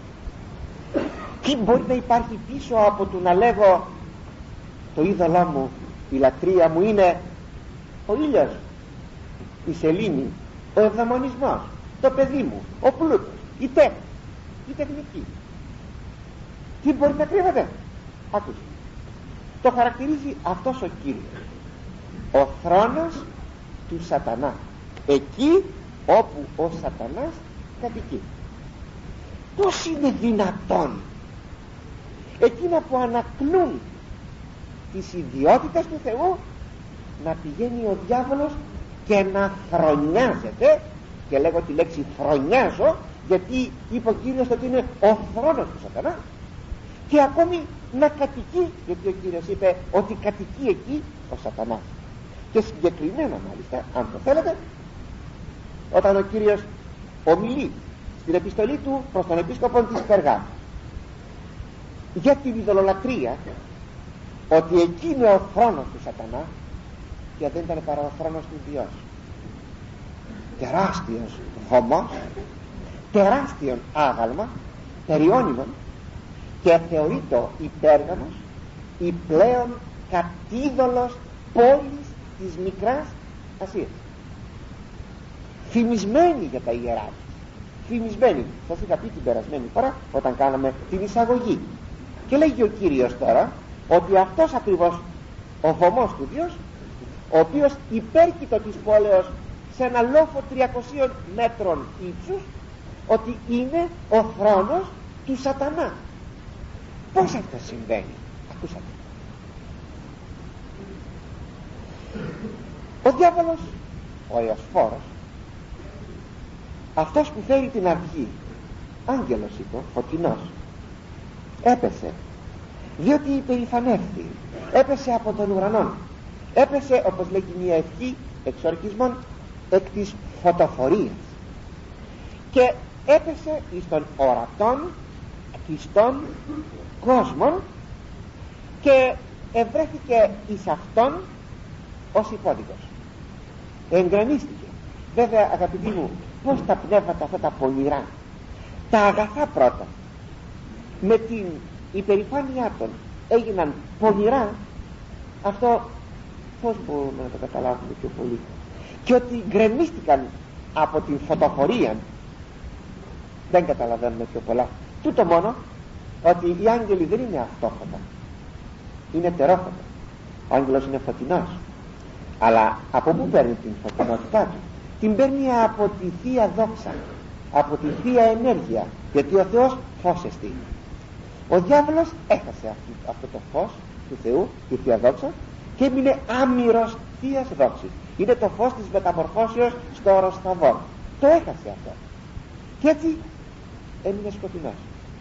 Τι μπορεί να υπάρχει πίσω από το να λέγω το είδωλό μου, η λατρεία μου είναι ο ήλιος, η σελήνη, ο ευδαιμονισμός, το παιδί μου, ο πλούτος, η τέχνη, η τεχνική? Τι μπορεί να κρύβεται? Ακούστε, το χαρακτηρίζει αυτός ο Κύριος, ο θρόνος του σατανά, εκεί όπου ο σατανάς κατοικεί. Πώς είναι δυνατόν εκείνα που ανακνούν τις ιδιότητες του Θεού να πηγαίνει ο διάβολος και να φρονιάζεται? Και λέγω τη λέξη φρονιάζω γιατί είπε ο Κύριος ότι είναι ο θρόνος του σατανά, και ακόμη να κατοικεί, γιατί ο Κύριος είπε ότι κατοικεί εκεί ο σατανάς. Και συγκεκριμένα μάλιστα, αν το θέλετε, όταν ο Κύριος ομιλεί στην επιστολή του προς τον επίσκοπο της Περγάμου για την ειδωλολατρεία, ότι εκεί είναι ο θρόνος του σατανά και δεν ήταν παρά ο θρόνος του Διός. Τεράστιος βωμός, τεράστιον άγαλμα, περιώνυμον, και θεωρείται η Πέργαμος η πλέον κατίδωλος πόλης της Μικράς Ασίας, φημισμένη για τα ιερά της, φημισμένη. Σας είχα πει την περασμένη φορά όταν κάναμε την εισαγωγή, και λέγει ο Κύριος τώρα ότι αυτός ακριβώς ο βωμός του Διός, ο οποίος υπέρκειτο της πόλεως σε ένα λόφο τριακοσίων μέτρων ύψους, ότι είναι ο θρόνος του σατανά. Πώς αυτό συμβαίνει? Ακούσατε. Ο διάβολος, ο Εωσφόρος, αυτός που φέρει την αυγή, άγγελος είπε, φωτεινός, έπεσε διότι υπερηφανεύθη, έπεσε από τον ουρανό, έπεσε, όπως λέγει μια ευχή εξορκισμών, εκ της φωτοφορίας, και έπεσε εις των ορατών κλειστών κόσμων και ευρέθηκε εις αυτόν ως υπόδικος, εγγραμμίστηκε. Βέβαια αγαπητοί μου, πως τα πνεύματα αυτά τα πονηρά, τα αγαθά πρώτα, με την υπερηφάνειά των έγιναν πονηρά, αυτό πώς μπορούμε να το καταλάβουμε πιο πολύ? Και ότι γκρεμίστηκαν από την φωτοφορία, δεν καταλαβαίνουμε πιο πολλά. Τούτο μόνο, ότι οι άγγελοι δεν είναι αυτόφωτα, είναι τερόφωτα. Ο άγγελος είναι φωτεινός, αλλά από πού παίρνει την φωτεινότητά του? Την παίρνει από τη Θεία Δόξα, από τη Θεία Ενέργεια, γιατί ο Θεός φως εστί. Ο διάβολος έχασε αυτή, αυτό το φως του Θεού, τη Θεία Δόξα, και έμεινε άμυρος Θείας Δόξης. Είναι το φως της μεταμορφώσεως στο όρος Σταυρών. Το έχασε αυτό και έτσι έμεινε σκοτεινός.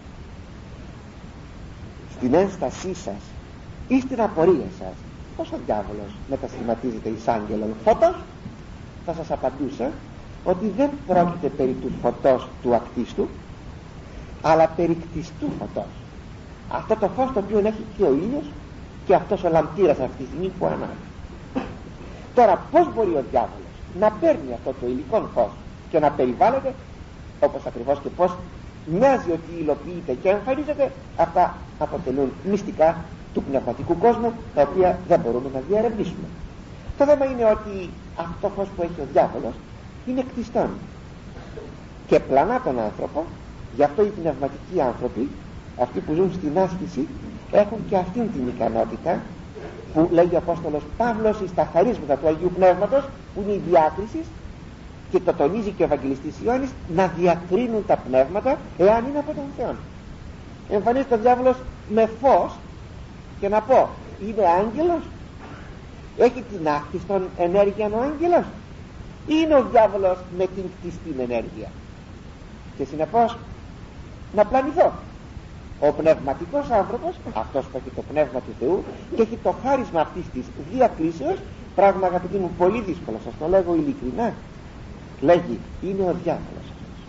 Στην ένστασή σας ή στην απορία σας, πως ο διάβολος μετασχηματίζεται εις άγγελον φώτος, θα σας απαντούσα ότι δεν πρόκειται περί του φωτός του ακτίστου, αλλά περί κτιστού φωτός. Αυτό το φως το οποίο έχει και ο ήλιος και αυτός ο λαμπτήρας αυτή τη στιγμή που ανάβει. Τώρα πως μπορεί ο διάβολος να παίρνει αυτό το υλικό φως και να περιβάλλεται, όπως ακριβώς και πως μοιάζει ότι υλοποιείται και εμφανίζεται, αυτά αποτελούν μυστικά του πνευματικού κόσμου, τα οποία δεν μπορούμε να διαρευνήσουμε. Το θέμα είναι ότι αυτό το φως που έχει ο διάβολος είναι κτιστόν και πλανά τον άνθρωπο. Γι' αυτό οι πνευματικοί άνθρωποι, αυτοί που ζουν στην άσκηση, έχουν και αυτήν την ικανότητα που λέγει ο Απόστολος Παύλος στα χαρίσματα του Αγίου Πνεύματος, που είναι η διάκριση, και το τονίζει και ο Ευαγγελιστής Ιωάννης, να διακρίνουν τα πνεύματα εάν είναι από τον Θεό. Εμφανίζεται ο διάβολος με φως και να πω, είναι άγγελος? Έχει την άκτιστον ενέργεια ο άγγελος ή είναι ο διάβολος με την κτιστή ενέργεια? Και συνεπώς να πλανηθώ. Ο πνευματικός άνθρωπος, αυτός που έχει το πνεύμα του Θεού και έχει το χάρισμα αυτής της διακρίσεως, πράγμα αγαπητοί μου πολύ δύσκολο, σας το λέγω ειλικρινά, λέγει είναι ο διάβολος αυτός.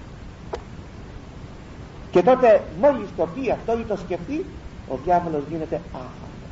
Και τότε μόλις το πει αυτό ή το σκεφτεί, ο διάβολος γίνεται άφαντος.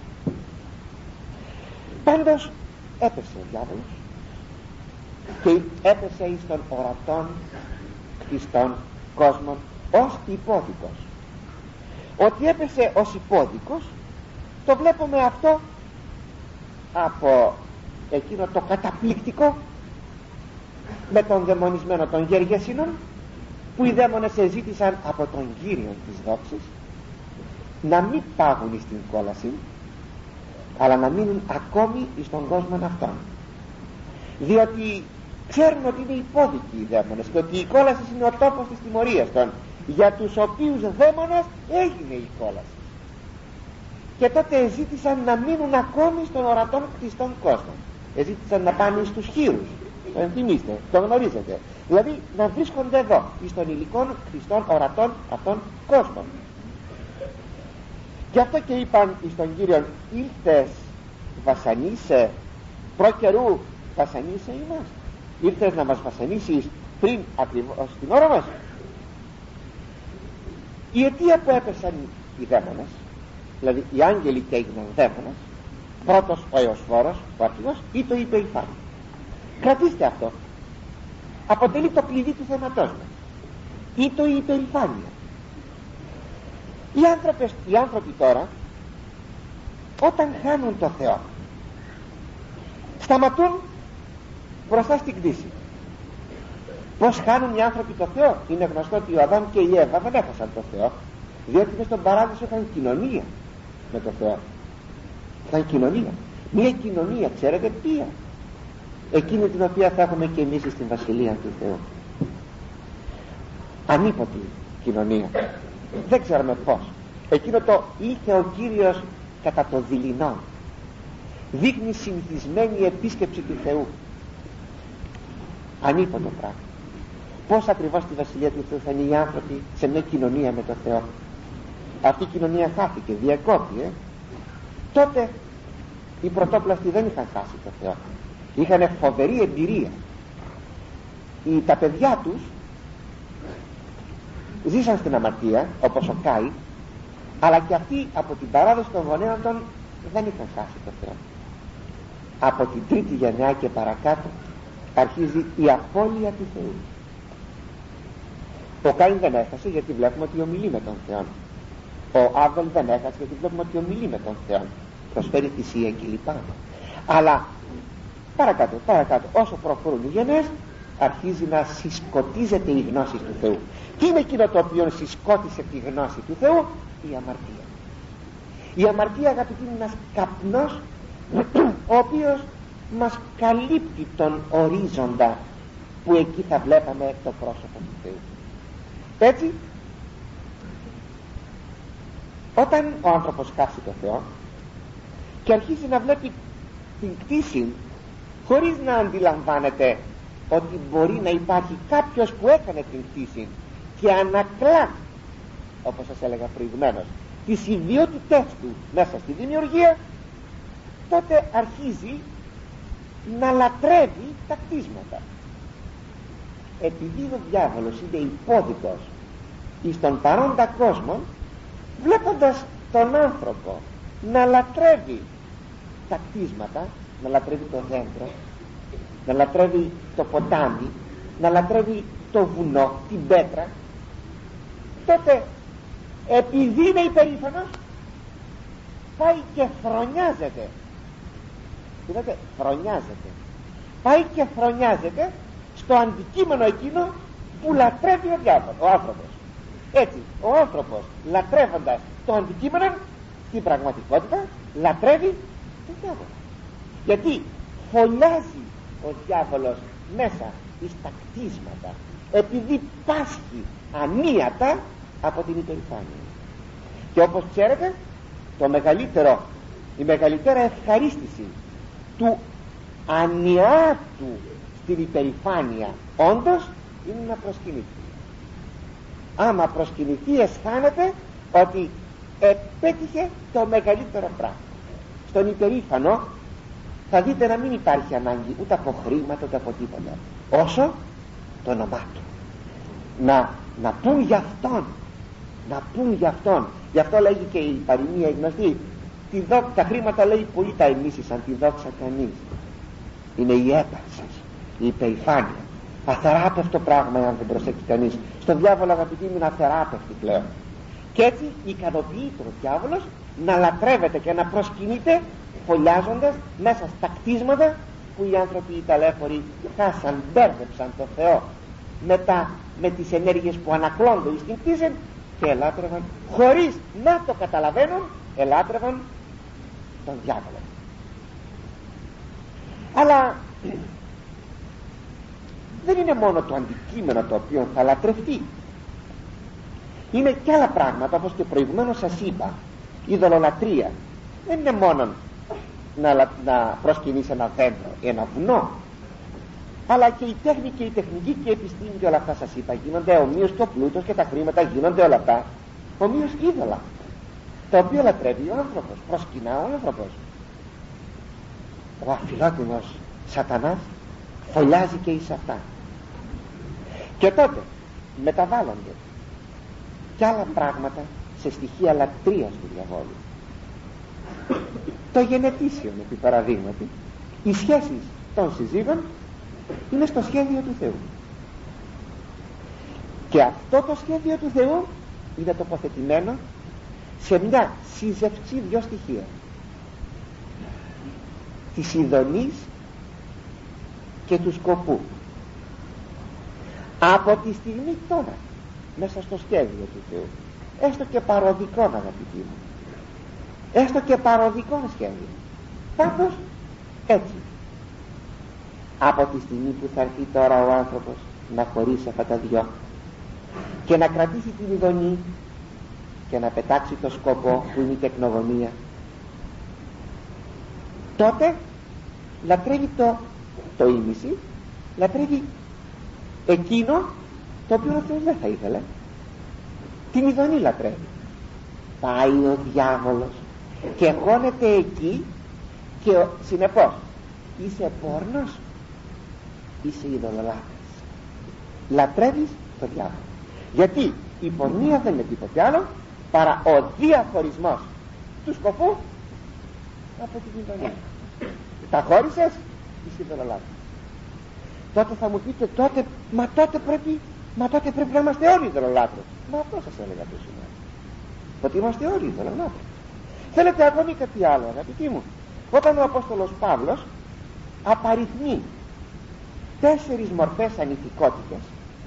Πάντως έπεσε ο διάβολος και έπεσε εις των ορατών κτιστών κόσμων ως υπόδικος. Ότι έπεσε ως υπόδικος το βλέπουμε αυτό από εκείνο το καταπληκτικό με τον δαιμονισμένο των Γεργεσίνων, που οι δαίμονες εζήτησαν από τον Κύριο της δόξης να μην πάγουν στην κόλαση, αλλά να μείνουν ακόμη στον κόσμο αυτόν, διότι ξέρουν ότι είναι υπόδικοι οι δαίμονες και ότι η κόλαση είναι ο τόπος της τιμωρίας των, για τους οποίους δαίμονας έγινε η κόλαση. Και τότε εζήτησαν να μείνουν ακόμη στον ορατών κτιστών κόσμο. Εζήτησαν να πάνε στους χείρους, το ενθυμίστε, το γνωρίζετε, δηλαδή να βρίσκονται εδώ στον υλικών κτιστών ορατών αυτών κόσμων. Γι' αυτό και είπαν στον Κύριον, ήλθες βασανίσε προ καιρού, βασανίσε ημάς. Ήρθες να μας βασανίσεις πριν ακριβώς την ώρα μας? Η αιτία που έπεσαν οι δαίμονες, δηλαδή οι άγγελοι και έγιναν δαίμονες, πρώτος ο Εωσφόρος, ο αρχηγός, ή το είπε η φάρη. Κρατήστε αυτό, αποτελεί το κλειδί του θέματός μας. Ή το η υπερηφάνεια. Οι, άνθρωπες, οι άνθρωποι τώρα, όταν χάνουν το Θεό, σταματούν μπροστά στην κτήση. Πως χάνουν οι άνθρωποι το Θεό? Είναι γνωστό ότι ο Αδάμ και η Εύα δεν έχασαν το Θεό, διότι μες στον παράδεισο είχαν κοινωνία με το Θεό. Είχαν κοινωνία. Μια κοινωνία, ξέρετε ποια? Εκείνη την οποία θα έχουμε και εμείς στην Βασιλεία του Θεού. Ανίποτη κοινωνία. Δεν ξέρουμε πως. Εκείνο το είχε ο Κύριος κατά το δειλινό. Δείχνει συνηθισμένη επίσκεψη του Θεού. Ανίποτο πράγμα. Πώς ακριβώς στη Βασιλεία του Θεού θα είναι οι άνθρωποι σε μια κοινωνία με το Θεό? Αυτή η κοινωνία χάθηκε, διακόπη. ε? Τότε οι πρωτόπλαστοι δεν είχαν χάσει το Θεό. Είχαν φοβερή εμπειρία. Οι, τα παιδιά τους ζήσαν στην αμαρτία όπως ο Κάι, αλλά και αυτοί από την παράδοση των γονέων των δεν είχαν χάσει το Θεό. Από την τρίτη γενιά και παρακάτω αρχίζει η απώλεια του Θεού. Ο Κάιν δεν έχασε γιατί βλέπουμε ότι ομιλεί με τον Θεό. Ο Άβελ δεν έχασε γιατί βλέπουμε ότι ομιλεί με τον Θεό, προσφέρει θυσία κλπ. Αλλά παρακάτω, παρακάτω, όσο προχωρούν οι γενιές, αρχίζει να συσκοτίζεται η γνώση του Θεού. Τι είναι εκείνο το οποίο συσκότισε τη γνώση του Θεού? Η αμαρτία. Η αμαρτία, αγαπητοί, είναι ένας καπνός ο οποίος μας καλύπτει τον ορίζοντα που εκεί θα βλέπαμε το πρόσωπο του Θεού. Έτσι, όταν ο άνθρωπος χάσει το Θεό και αρχίζει να βλέπει την κτήση χωρίς να αντιλαμβάνεται ότι μπορεί να υπάρχει κάποιος που έκανε την κτήση και ανακλά, όπως σας έλεγα προηγουμένως, τις ιδιότητές του μέσα στη δημιουργία, τότε αρχίζει να λατρεύει τα κτίσματα. Επειδή ο διάβολος είναι υπόδικος εις τον παρόντα κόσμο, βλέποντας τον άνθρωπο να λατρεύει τα κτίσματα, να λατρεύει το δέντρο, να λατρεύει το ποτάμι, να λατρεύει το βουνό, την πέτρα, τότε επειδή είναι υπερήφανος πάει και φρονιάζεται. Είδατε, φρονιάζεται. Πάει και φρονιάζεται στο αντικείμενο εκείνο που λατρεύει ο διάβολος, ο άνθρωπος. Έτσι, ο άνθρωπος λατρεύοντας το αντικείμενο, στην πραγματικότητα λατρεύει τον διάβολο. Γιατί φωλιάζει ο διάβολος μέσα στα κτίσματα, επειδή πάσχει ανίατα από την υπερηφάνεια. Και όπως ξέρετε, το μεγαλύτερο, η μεγαλύτερη ευχαρίστηση του ανιάτου στην υπερηφάνεια όντως είναι να προσκυνηθεί. Άμα προσκυνηθεί, αισθάνεται ότι επέτυχε το μεγαλύτερο πράγμα. Στον υπερήφανο θα δείτε να μην υπάρχει ανάγκη ούτε από χρήματα ούτε από τίποτα, όσο το όνομά του. Να, να πούν για αυτόν, να πούν για αυτόν. Γι' αυτό λέγει και η παροιμία γνωστή, τη δόξα, τα χρήματα λέει πολλοί τα εμίσησαν, τη δόξα κανείς. Είναι η έπαρση, η υπερηφάνεια. Αθεράπευτο πράγμα αν δεν προσέξει κανείς. Στον διάβολο, αγαπητοί μου, είναι αθεράπευτη πλέον. Και έτσι ικανοποιείται ο διάβολος να λατρεύεται και να προσκυνείται, φωλιάζοντας μέσα στα κτίσματα που οι άνθρωποι οι ταλέφοροι χάσαν, μπέρδεψαν το Θεό με, τα, με τις ενέργειες που ανακλώνται εις την κτήση και ελάτρευαν, χωρίς να το καταλαβαίνουν, ελάτρευαν τον διάβολο. Αλλά δεν είναι μόνο το αντικείμενο το οποίο θα λατρευτεί, είναι και άλλα πράγματα, όπως και προηγουμένως σας είπα. Η ειδωλολατρία δεν είναι μόνο να, να προσκυνείς ένα δέντρο, ένα βουνό, αλλά και η τέχνη και η τεχνική και η επιστήμη και όλα αυτά σας είπα γίνονται ομοίως, και ο πλούτος και τα χρήματα γίνονται όλα αυτά ομοίως είδωλα, τα οποία λατρεύει ο άνθρωπος, προσκυνά ο άνθρωπος. Ο αφιλότιμος σατανάς φωλιάζει και εις αυτά. Και τότε μεταβάλλονται και άλλα πράγματα σε στοιχεία λατρείας του διαβόλου. Το γενετήσιον, επί παραδείγματι, οι σχέσεις των συζύγων είναι στο σχέδιο του Θεού, και αυτό το σχέδιο του Θεού είναι τοποθετημένο σε μια σύζευξη δυο στοιχεία, της ειδονής και του σκοπού. Από τη στιγμή τώρα μέσα στο σχέδιο του Θεού, έστω και παροδικό, αγαπητοί μου, έστω και παροδικό σχέδιο, πάντως έτσι, από τη στιγμή που θα έρθει τώρα ο άνθρωπος να χωρίσει αυτά τα δυο και να κρατήσει την ειδονή και να πετάξει το σκοπό που είναι η τεκνογωνία, τότε λατρεύει το, το ήμιση, λατρεύει εκείνο το οποίο ο Θεός δεν θα ήθελε, την ειδονή λατρεύει. Πάει ο διάβολος και χώνεται εκεί και συνεπώς είσαι πόρνος, είσαι ειδωλολάτρης, λατρεύεις το διάβολο. Γιατί η πορνεία δεν είναι τίποτε άλλο παρά ο διαχωρισμός του σκοπού από την ειδονή. Τα χώρισες, είσαι ειδωλολάτρης. Τότε θα μου πείτε, τότε, μα τότε πρέπει Μα τότε πρέπει να είμαστε όλοι ειδωλολάτρες. Μα αυτό σας έλεγα το σήμερα, ότι είμαστε όλοι ειδωλολάτρες. Θέλετε ακόμη κάτι άλλο, αγαπητοί μου? Όταν ο Απόστολος Παύλος απαριθμεί τέσσερις μορφές ανηθικότητες,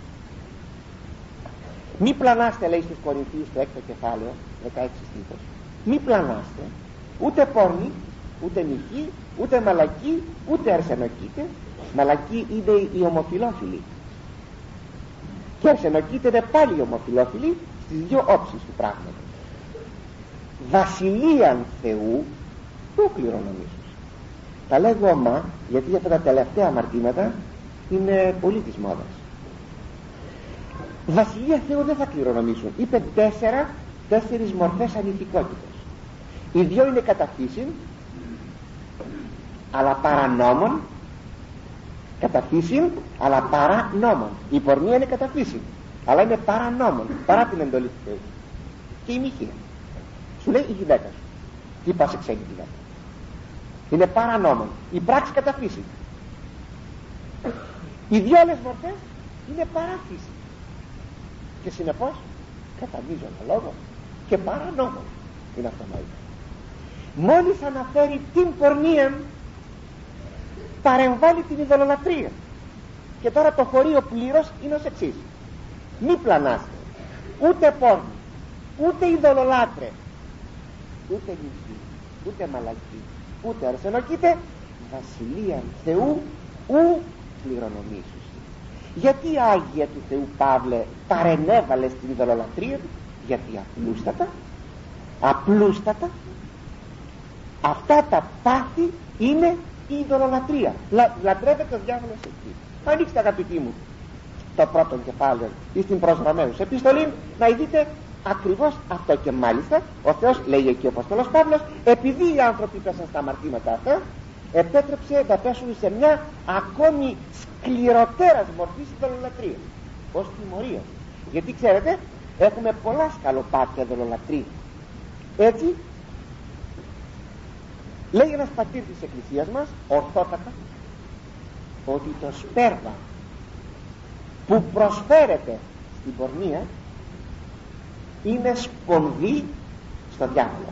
μη πλανάστε, λέει στους Κορινθίους το έκτο κεφάλαιο δεκαέξι στίχος, μη πλανάστε, ούτε πόρνοι, ούτε νυχοί, ούτε μαλακοί, ούτε αρσενοκήτε. Μαλακοί είναι οι ομοφυλόφιλοι και αρσενοκήτε είναι πάλι οι ομοφυλόφιλοι, στις δύο όψεις του πράγματος. Βασιλείαν Θεού του κληρονομήσους. Τα λέγω ομά γιατί αυτά τα τελευταία αμαρτήματα είναι πολύ της μόδας. Βασιλεία Θεού δεν θα κληρονομήσουν. Είπε τέσσερα, τέσσερις μορφές ανηθικότητας. Οι δυο είναι κατά φύσιν, αλλά παρά νόμων. Κατά φύσιν, αλλά παρά νόμων. Η πορνεία είναι κατά φύσιν, αλλά είναι παρά νόμων, παρά την εντολή του Θεού. Και η μοιχεία. Σου λέει η γυναίκα σου, τι πας σε ξένη γυναίκα. Είναι παρά νόμων. Η πράξη κατά φύσιν. Οι δυο άλλες μορφές είναι παρά φύσιν. Και συνεπώς κατά μείζωνα λόγο και παρά νόμων είναι αυτονόητο. Μόλις αναφέρει την πορνεία, παρεμβάλλει την ειδωλολατρία. Και τώρα το χωρίο πλήρως είναι ως εξής: μη πλανάστε, ούτε πόρνοι, ούτε ειδωλολάτρε, ούτε νυχοί, ούτε μαλακοί, ούτε αρσενοκήτε, βασιλείαν Θεού ου κληρονομήσουσι. Γιατί η Άγια του Θεού, Παύλε, παρενέβαλε στην ειδωλολατρία? Γιατί απλούστατα, απλούστατα αυτά τα πάθη είναι η ειδωλολατρία. Λα, λατρεύεται ο διάβολος εκεί. Ανοίξτε, αγαπητοί μου, το πρώτο κεφάλαιο ή στην προς Ρωμαίους επιστολή, να δείτε ακριβώς αυτό. Και μάλιστα ο Θεός, λέει εκεί ο Απόστολος Παύλος, επειδή οι άνθρωποι πέσαν στα αμαρτήματα αυτά, επέτρεψε να πέσουν σε μια ακόμη σκληροτέρας μορφής ειδωλολατρίας, ως τιμωρία. Γιατί ξέρετε, έχουμε πολλά σκαλοπάτια ειδωλολατρία. Έτσι λέει ένας πατήρ της Εκκλησίας μας, ορθότατα, ότι το σπέρμα που προσφέρεται στην πορνεία είναι σπονδί στο διάβολο.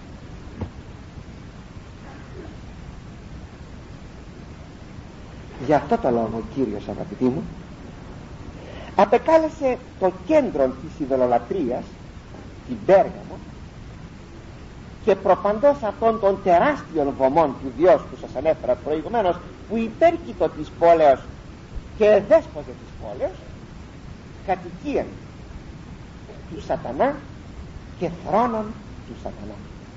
Γι' αυτό το λόγο ο Κύριος, αγαπητοί μου, απεκάλεσε το κέντρο της ειδωλολατρίας, την Πέργαμο, και προπαντός αυτών των τεράστιων βωμών του Διός που σας ανέφερα προηγουμένως, που υπέρκειτο της πόλεως και εδέσποζε της πόλεως, κατοικία του σατανά και θρόνων του σατανά.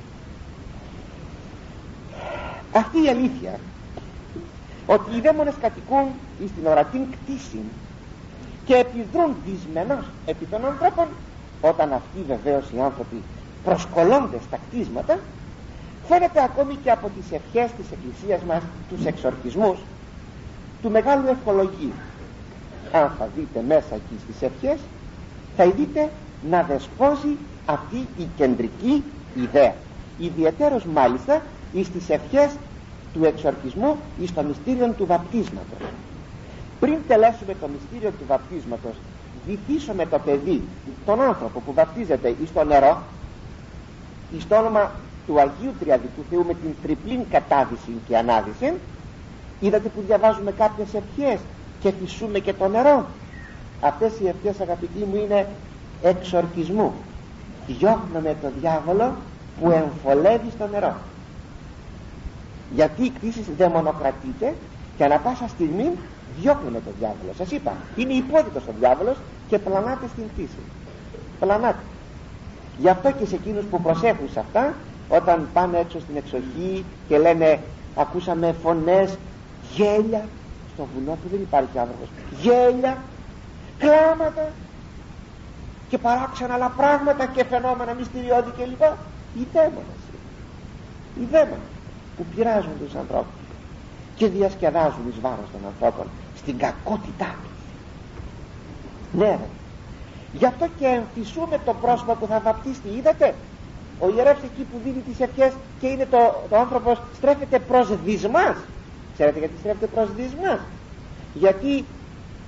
Αυτή η αλήθεια, ότι οι δαίμονες κατοικούν εις την ορατήν κτήση και επιδρούν δυσμενώς επί των ανθρώπων, όταν αυτοί βεβαίως οι άνθρωποι προσκολώνται στα κτίσματα, φαίνεται ακόμη και από τις ευχές της Εκκλησίας μας, τους εξορκισμούς του Μεγάλου Ευχολογίου. Αν θα δείτε μέσα εκεί στις ευχές, θα δείτε να δεσπόζει αυτή η κεντρική ιδέα, ιδιαιτέρως μάλιστα εις τις ευχές του εξορκισμού εις το μυστήριο του βαπτίσματος. Πριν τελέσουμε το μυστήριο του βαπτίσματος, βυθίσουμε το παιδί, τον άνθρωπο που βαπτίζεται εις το νερό, εις το όνομα του Αγίου Τριαδικού Θεού με την τριπλήν κατάδυση και ανάδυση. Είδατε που διαβάζουμε κάποιες ευχές και φυσούμε και το νερό. Αυτές οι ευχές, αγαπητοί μου, είναι εξορκισμού. Διώχνουμε το διάβολο που εμφολεύει στο νερό, γιατί η κτήση δαιμονοκρατείται και ανά πάσα στιγμή διώχνουμε το διάβολο. Σας είπα, είναι υπόδειτος ο διάβολος και πλανάται στην κτήση. Πλανάται. Γι' αυτό και σε εκείνους που προσέχουν σε αυτά, όταν πάνε έξω στην εξοχή και λένε ακούσαμε φωνές, γέλια στο βουνό που δεν υπάρχει άνθρωπος, γέλια, κλάματα και παράξενα άλλα πράγματα και φαινόμενα μυστηριώδη κλπ. Οι δαίμονες, οι δαίμονες που πειράζουν τους ανθρώπους και διασκεδάζουν εις βάρος των ανθρώπων στην κακότητά τους. Ναι, γι' αυτό και εμφυσούμε το πρόσωπο που θα βαπτίστη. Είδατε, ο ιερεύς εκεί που δίνει τις ευχές και είναι το, το άνθρωπος στρέφεται προς δυσμάς. Ξέρετε γιατί στρέφεται προς δυσμάς? Γιατί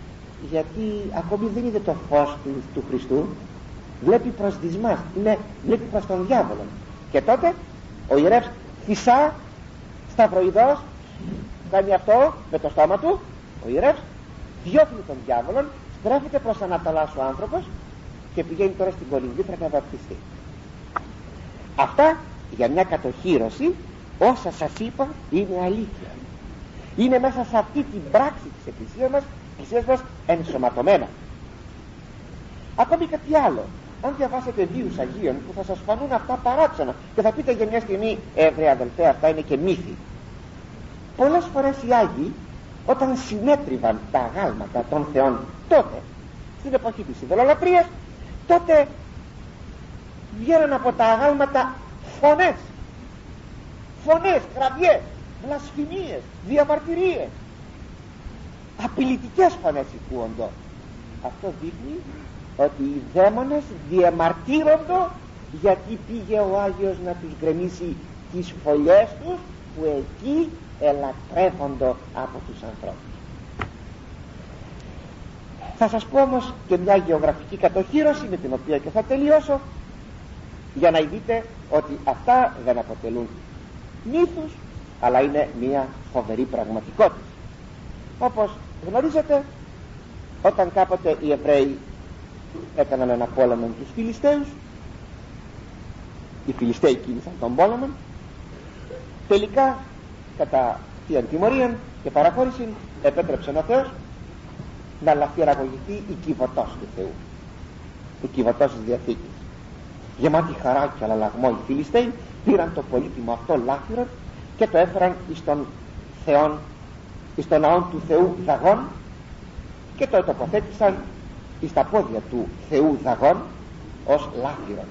γιατί ακόμη δεν είδε το φως του, του Χριστού, βλέπει προς δυσμάς, είναι, βλέπει προς τον διάβολο. Και τότε ο ιερεύς φυσά σταυροειδώς, κάνει αυτό με το στόμα του, ο ιερεύς διώχνει τον διάβολο, στρέφεται προς Ανατολάς ο άνθρωπος και πηγαίνει τώρα στην Κολυμβήθρα να βαπτιστεί. Αυτά για μια κατοχύρωση, όσα σας είπα είναι αλήθεια, είναι μέσα σε αυτή την πράξη της Εκκλησίας μας, Εκκλησίας μας ενσωματωμένα. Ακόμη κάτι άλλο, αν διαβάσετε βίους Αγίων που θα σας φανούν αυτά παράξενα και θα πείτε για μια στιγμή, ε, βρε αδελφέ, αυτά είναι και μύθοι. Πολλές φορές οι Άγιοι, όταν συνέτριβαν τα αγάλματα των θεών τότε, στην εποχή της ειδωλολατρίας, τότε βγαίναν από τα αγάλματα φωνές, φωνές, κραυγές, βλασφημίες, διαμαρτυρίες, απειλητικές φωνές ακούοντο. Αυτό δείχνει ότι οι δαίμονες διαμαρτύρονται, γιατί πήγε ο Άγιος να τους γκρεμίσει τις φωλιές τους που εκεί ελατρεύονται από τους ανθρώπους. Θα σας πω όμως και μια γεωγραφική κατοχύρωση με την οποία και θα τελειώσω, για να δείτε ότι αυτά δεν αποτελούν μύθους, αλλά είναι μια φοβερή πραγματικότητα. Όπως γνωρίζετε, όταν κάποτε οι Εβραίοι έκαναν ένα πόλεμο με τους Φιλιστέους, οι Φιλιστέοι κίνησαν τον πόλεμο, τελικά κατά θείαν τιμωρίαν και παραχώρηση επέτρεψε ο Θεός να λαχιεραγωγηθεί η κυβωτός του Θεού, η κυβωτός της Διαθήκης. Γεμάτη χαρά και αλλαγμό οι Φιλιστέοι πήραν το πολύτιμο αυτό λάφυρο και το έφεραν εις τον Θεόν, εις τον ναόν του Θεού Δαγών, και το τοποθέτησαν εις τα πόδια του Θεού Δαγών ως λάφυρο.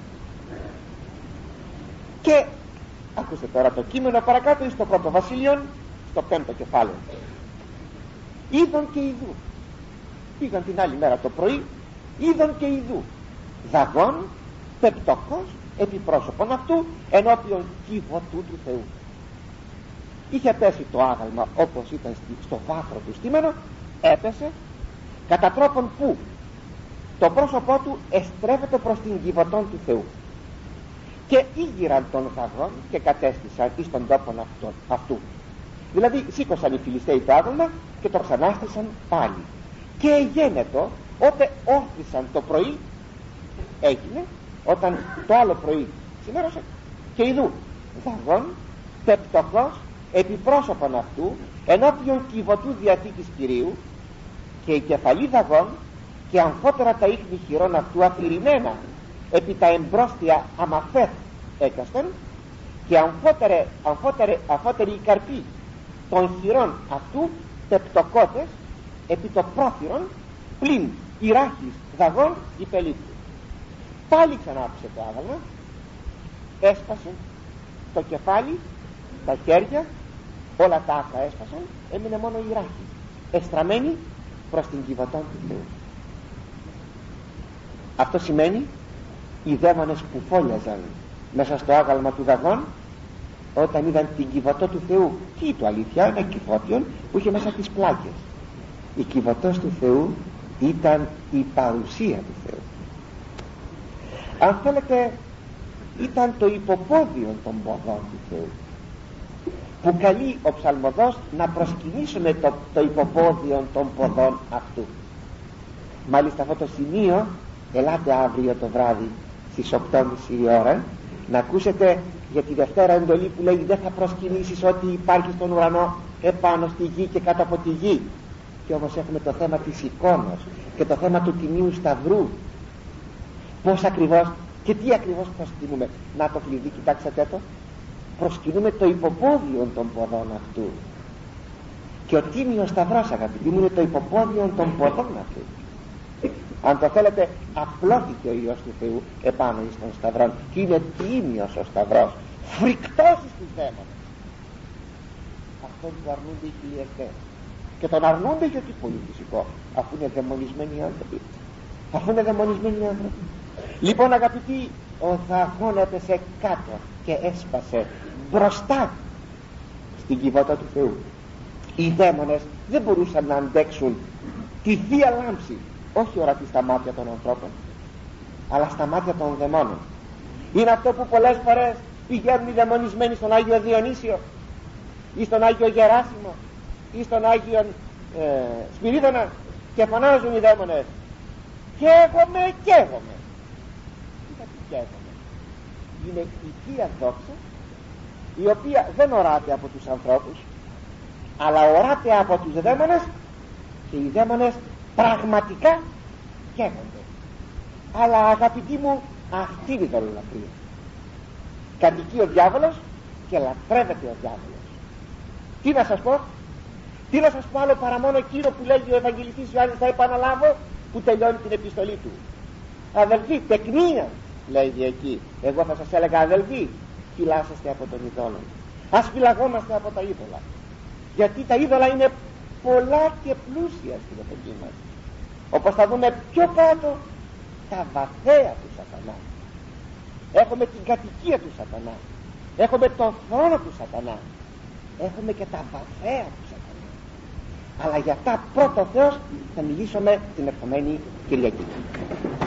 Και ακούστε τώρα το κείμενο παρακάτω εις το πρώτο βασίλειον, στο πέμπτο κεφάλαιο. Είδον και ειδού, πήγαν την άλλη μέρα το πρωί, είδον και ειδού Δαγών πεπτωκός επί πρόσωπον αυτού ενώπιον κύβωτου του Θεού. Είχε πέσει το άγαλμα όπως ήταν στο βάθρο του στήμενο, έπεσε κατά τρόπον που το πρόσωπό του εστρέφεται προς την κυβωτόν του Θεού, και ήγηραν τον Δαγών και κατέστησαν εις τον τόπον αυτόν, αυτού. Δηλαδή σήκωσαν οι Φιλιστέοι το άγαλμα και το ξανάστησαν πάλι, και εγένετο ότε όρθισαν το πρωί, έγινε όταν το άλλο πρωί ξημέρωσε, και ειδού Δαγών πεπτωκός επί πρόσωπον αυτού ενώπιον κυβωτού Διαθήκης Κυρίου, και η κεφαλή Δαγών και αμφότερα τα ίχνη χειρών αυτού αφηρημένα επί τα εμπρόστια αμαφέθ έκαστον, και αμφότερε, αμφότερε, αμφότερη η καρπή των χειρών αυτού πεπτωκότες επί το πρόθυρον πλην η ράχης Δαγών υπελήφθη. Πάλι ξανάπησε το άγαλμα, έσπασε το κεφάλι, τα χέρια, όλα τα άκρα έσπασαν, έμεινε μόνο η ράχη εστραμμένη προς την κυβωτόν του Θεού. Αυτό σημαίνει οι δαίμονες που φόλιαζαν μέσα στο άγαλμα του Δαγών, όταν είδαν την κυβωτό του Θεού, τι το αλήθεια, ένα κυφώτιον που είχε μέσα τις πλάκες. Η κυβωτός του Θεού ήταν η παρουσία του Θεού. Αν θέλετε, ήταν το υποπόδιο των ποδών του Θεού, που καλεί ο ψαλμοδός να προσκυνήσουμε το, το υποπόδιο των ποδών αυτού. Μάλιστα αυτό το σημείο ελάτε αύριο το βράδυ στις οκτώ και μισή η ώρα να ακούσετε για τη Δευτέρα εντολή που λέει δεν θα προσκυνήσεις ό,τι υπάρχει στον ουρανό επάνω στη γη και κάτω από τη γη. Και όμως έχουμε το θέμα της εικόνας και το θέμα του Τιμίου Σταυρού. Πώς ακριβώς και τι ακριβώς προσκυνούμε? Να το κλειδί, κοιτάξτε το. Προσκυνούμε το υποπόδιο των ποδών αυτού. Και ο Τίμιος Σταυρός, αγαπητοί μου, είναι το υποπόδιο των ποδών αυτού. Αν το θέλετε, απλώθηκε ο Υιός του Θεού επάνω εις των σταυρών, και είναι τίμιος ο σταυρός, φρικτός στους δαίμονες. Αυτόν που αρνούνται οι χιλιαστές, και τον αρνούνται γιατί πολύ φυσικό, αφού είναι δαιμονισμένοι άνθρωποι, αφού είναι δαιμονισμένοι άνθρωποι. Λοιπόν, αγαπητοί, ο Δαγών έπεσε κάτω και έσπασε μπροστά στην κυβωτό του Θεού. Οι δαίμονες δεν μπορούσαν να αντέξουν τη Θεία Λάμψη, όχι ορατή στα μάτια των ανθρώπων, αλλά στα μάτια των δαιμόνων. Είναι αυτό που πολλές φορές πηγαίνουν οι δαιμονισμένοι στον Άγιο Διονύσιο ή στον Άγιο Γεράσιμο ή στον Άγιο ε, Σπυρίδωνα και φωνάζουν οι δαίμονες, καίγομαι, καίγομαι. Γιατί καίγομαι? Είναι η Θεία Δόξα, η οποία δεν οράται από τους ανθρώπους, αλλά οράται από τους δαίμονες, και οι δαίμονες πραγματικά καίγονται. Αλλά αγαπητοί μου, αυτή είναι η δολολατρεία. Κατοικεί ο διάβολος και λατρεύεται ο διάβολος. Τι να σας πω? Τι να σας πω άλλο παρά μόνο εκείνο που λέγει ο Ευαγγελιστής Ιωάννης, θα επαναλάβω, που τελειώνει την επιστολή του. Αδελφοί, τεκνία λέγει εκεί. Εγώ θα σας έλεγα, αδελφοί, φυλάσσεστε από τον ειδόλο. Ας φυλαγόμαστε από τα είδωλα, γιατί τα είδωλα είναι πολλά και πλούσια στην εποχή μας. Όπως θα δούμε πιο κάτω, τα βαθαία του σατανά. Έχουμε την κατοικία του σατανά, έχουμε τον θρόνο του σατανά, έχουμε και τα βαθαία του σατανά. Αλλά για αυτά πρώτο Θεός θα μιλήσουμε την ερχομένη Κυριακή.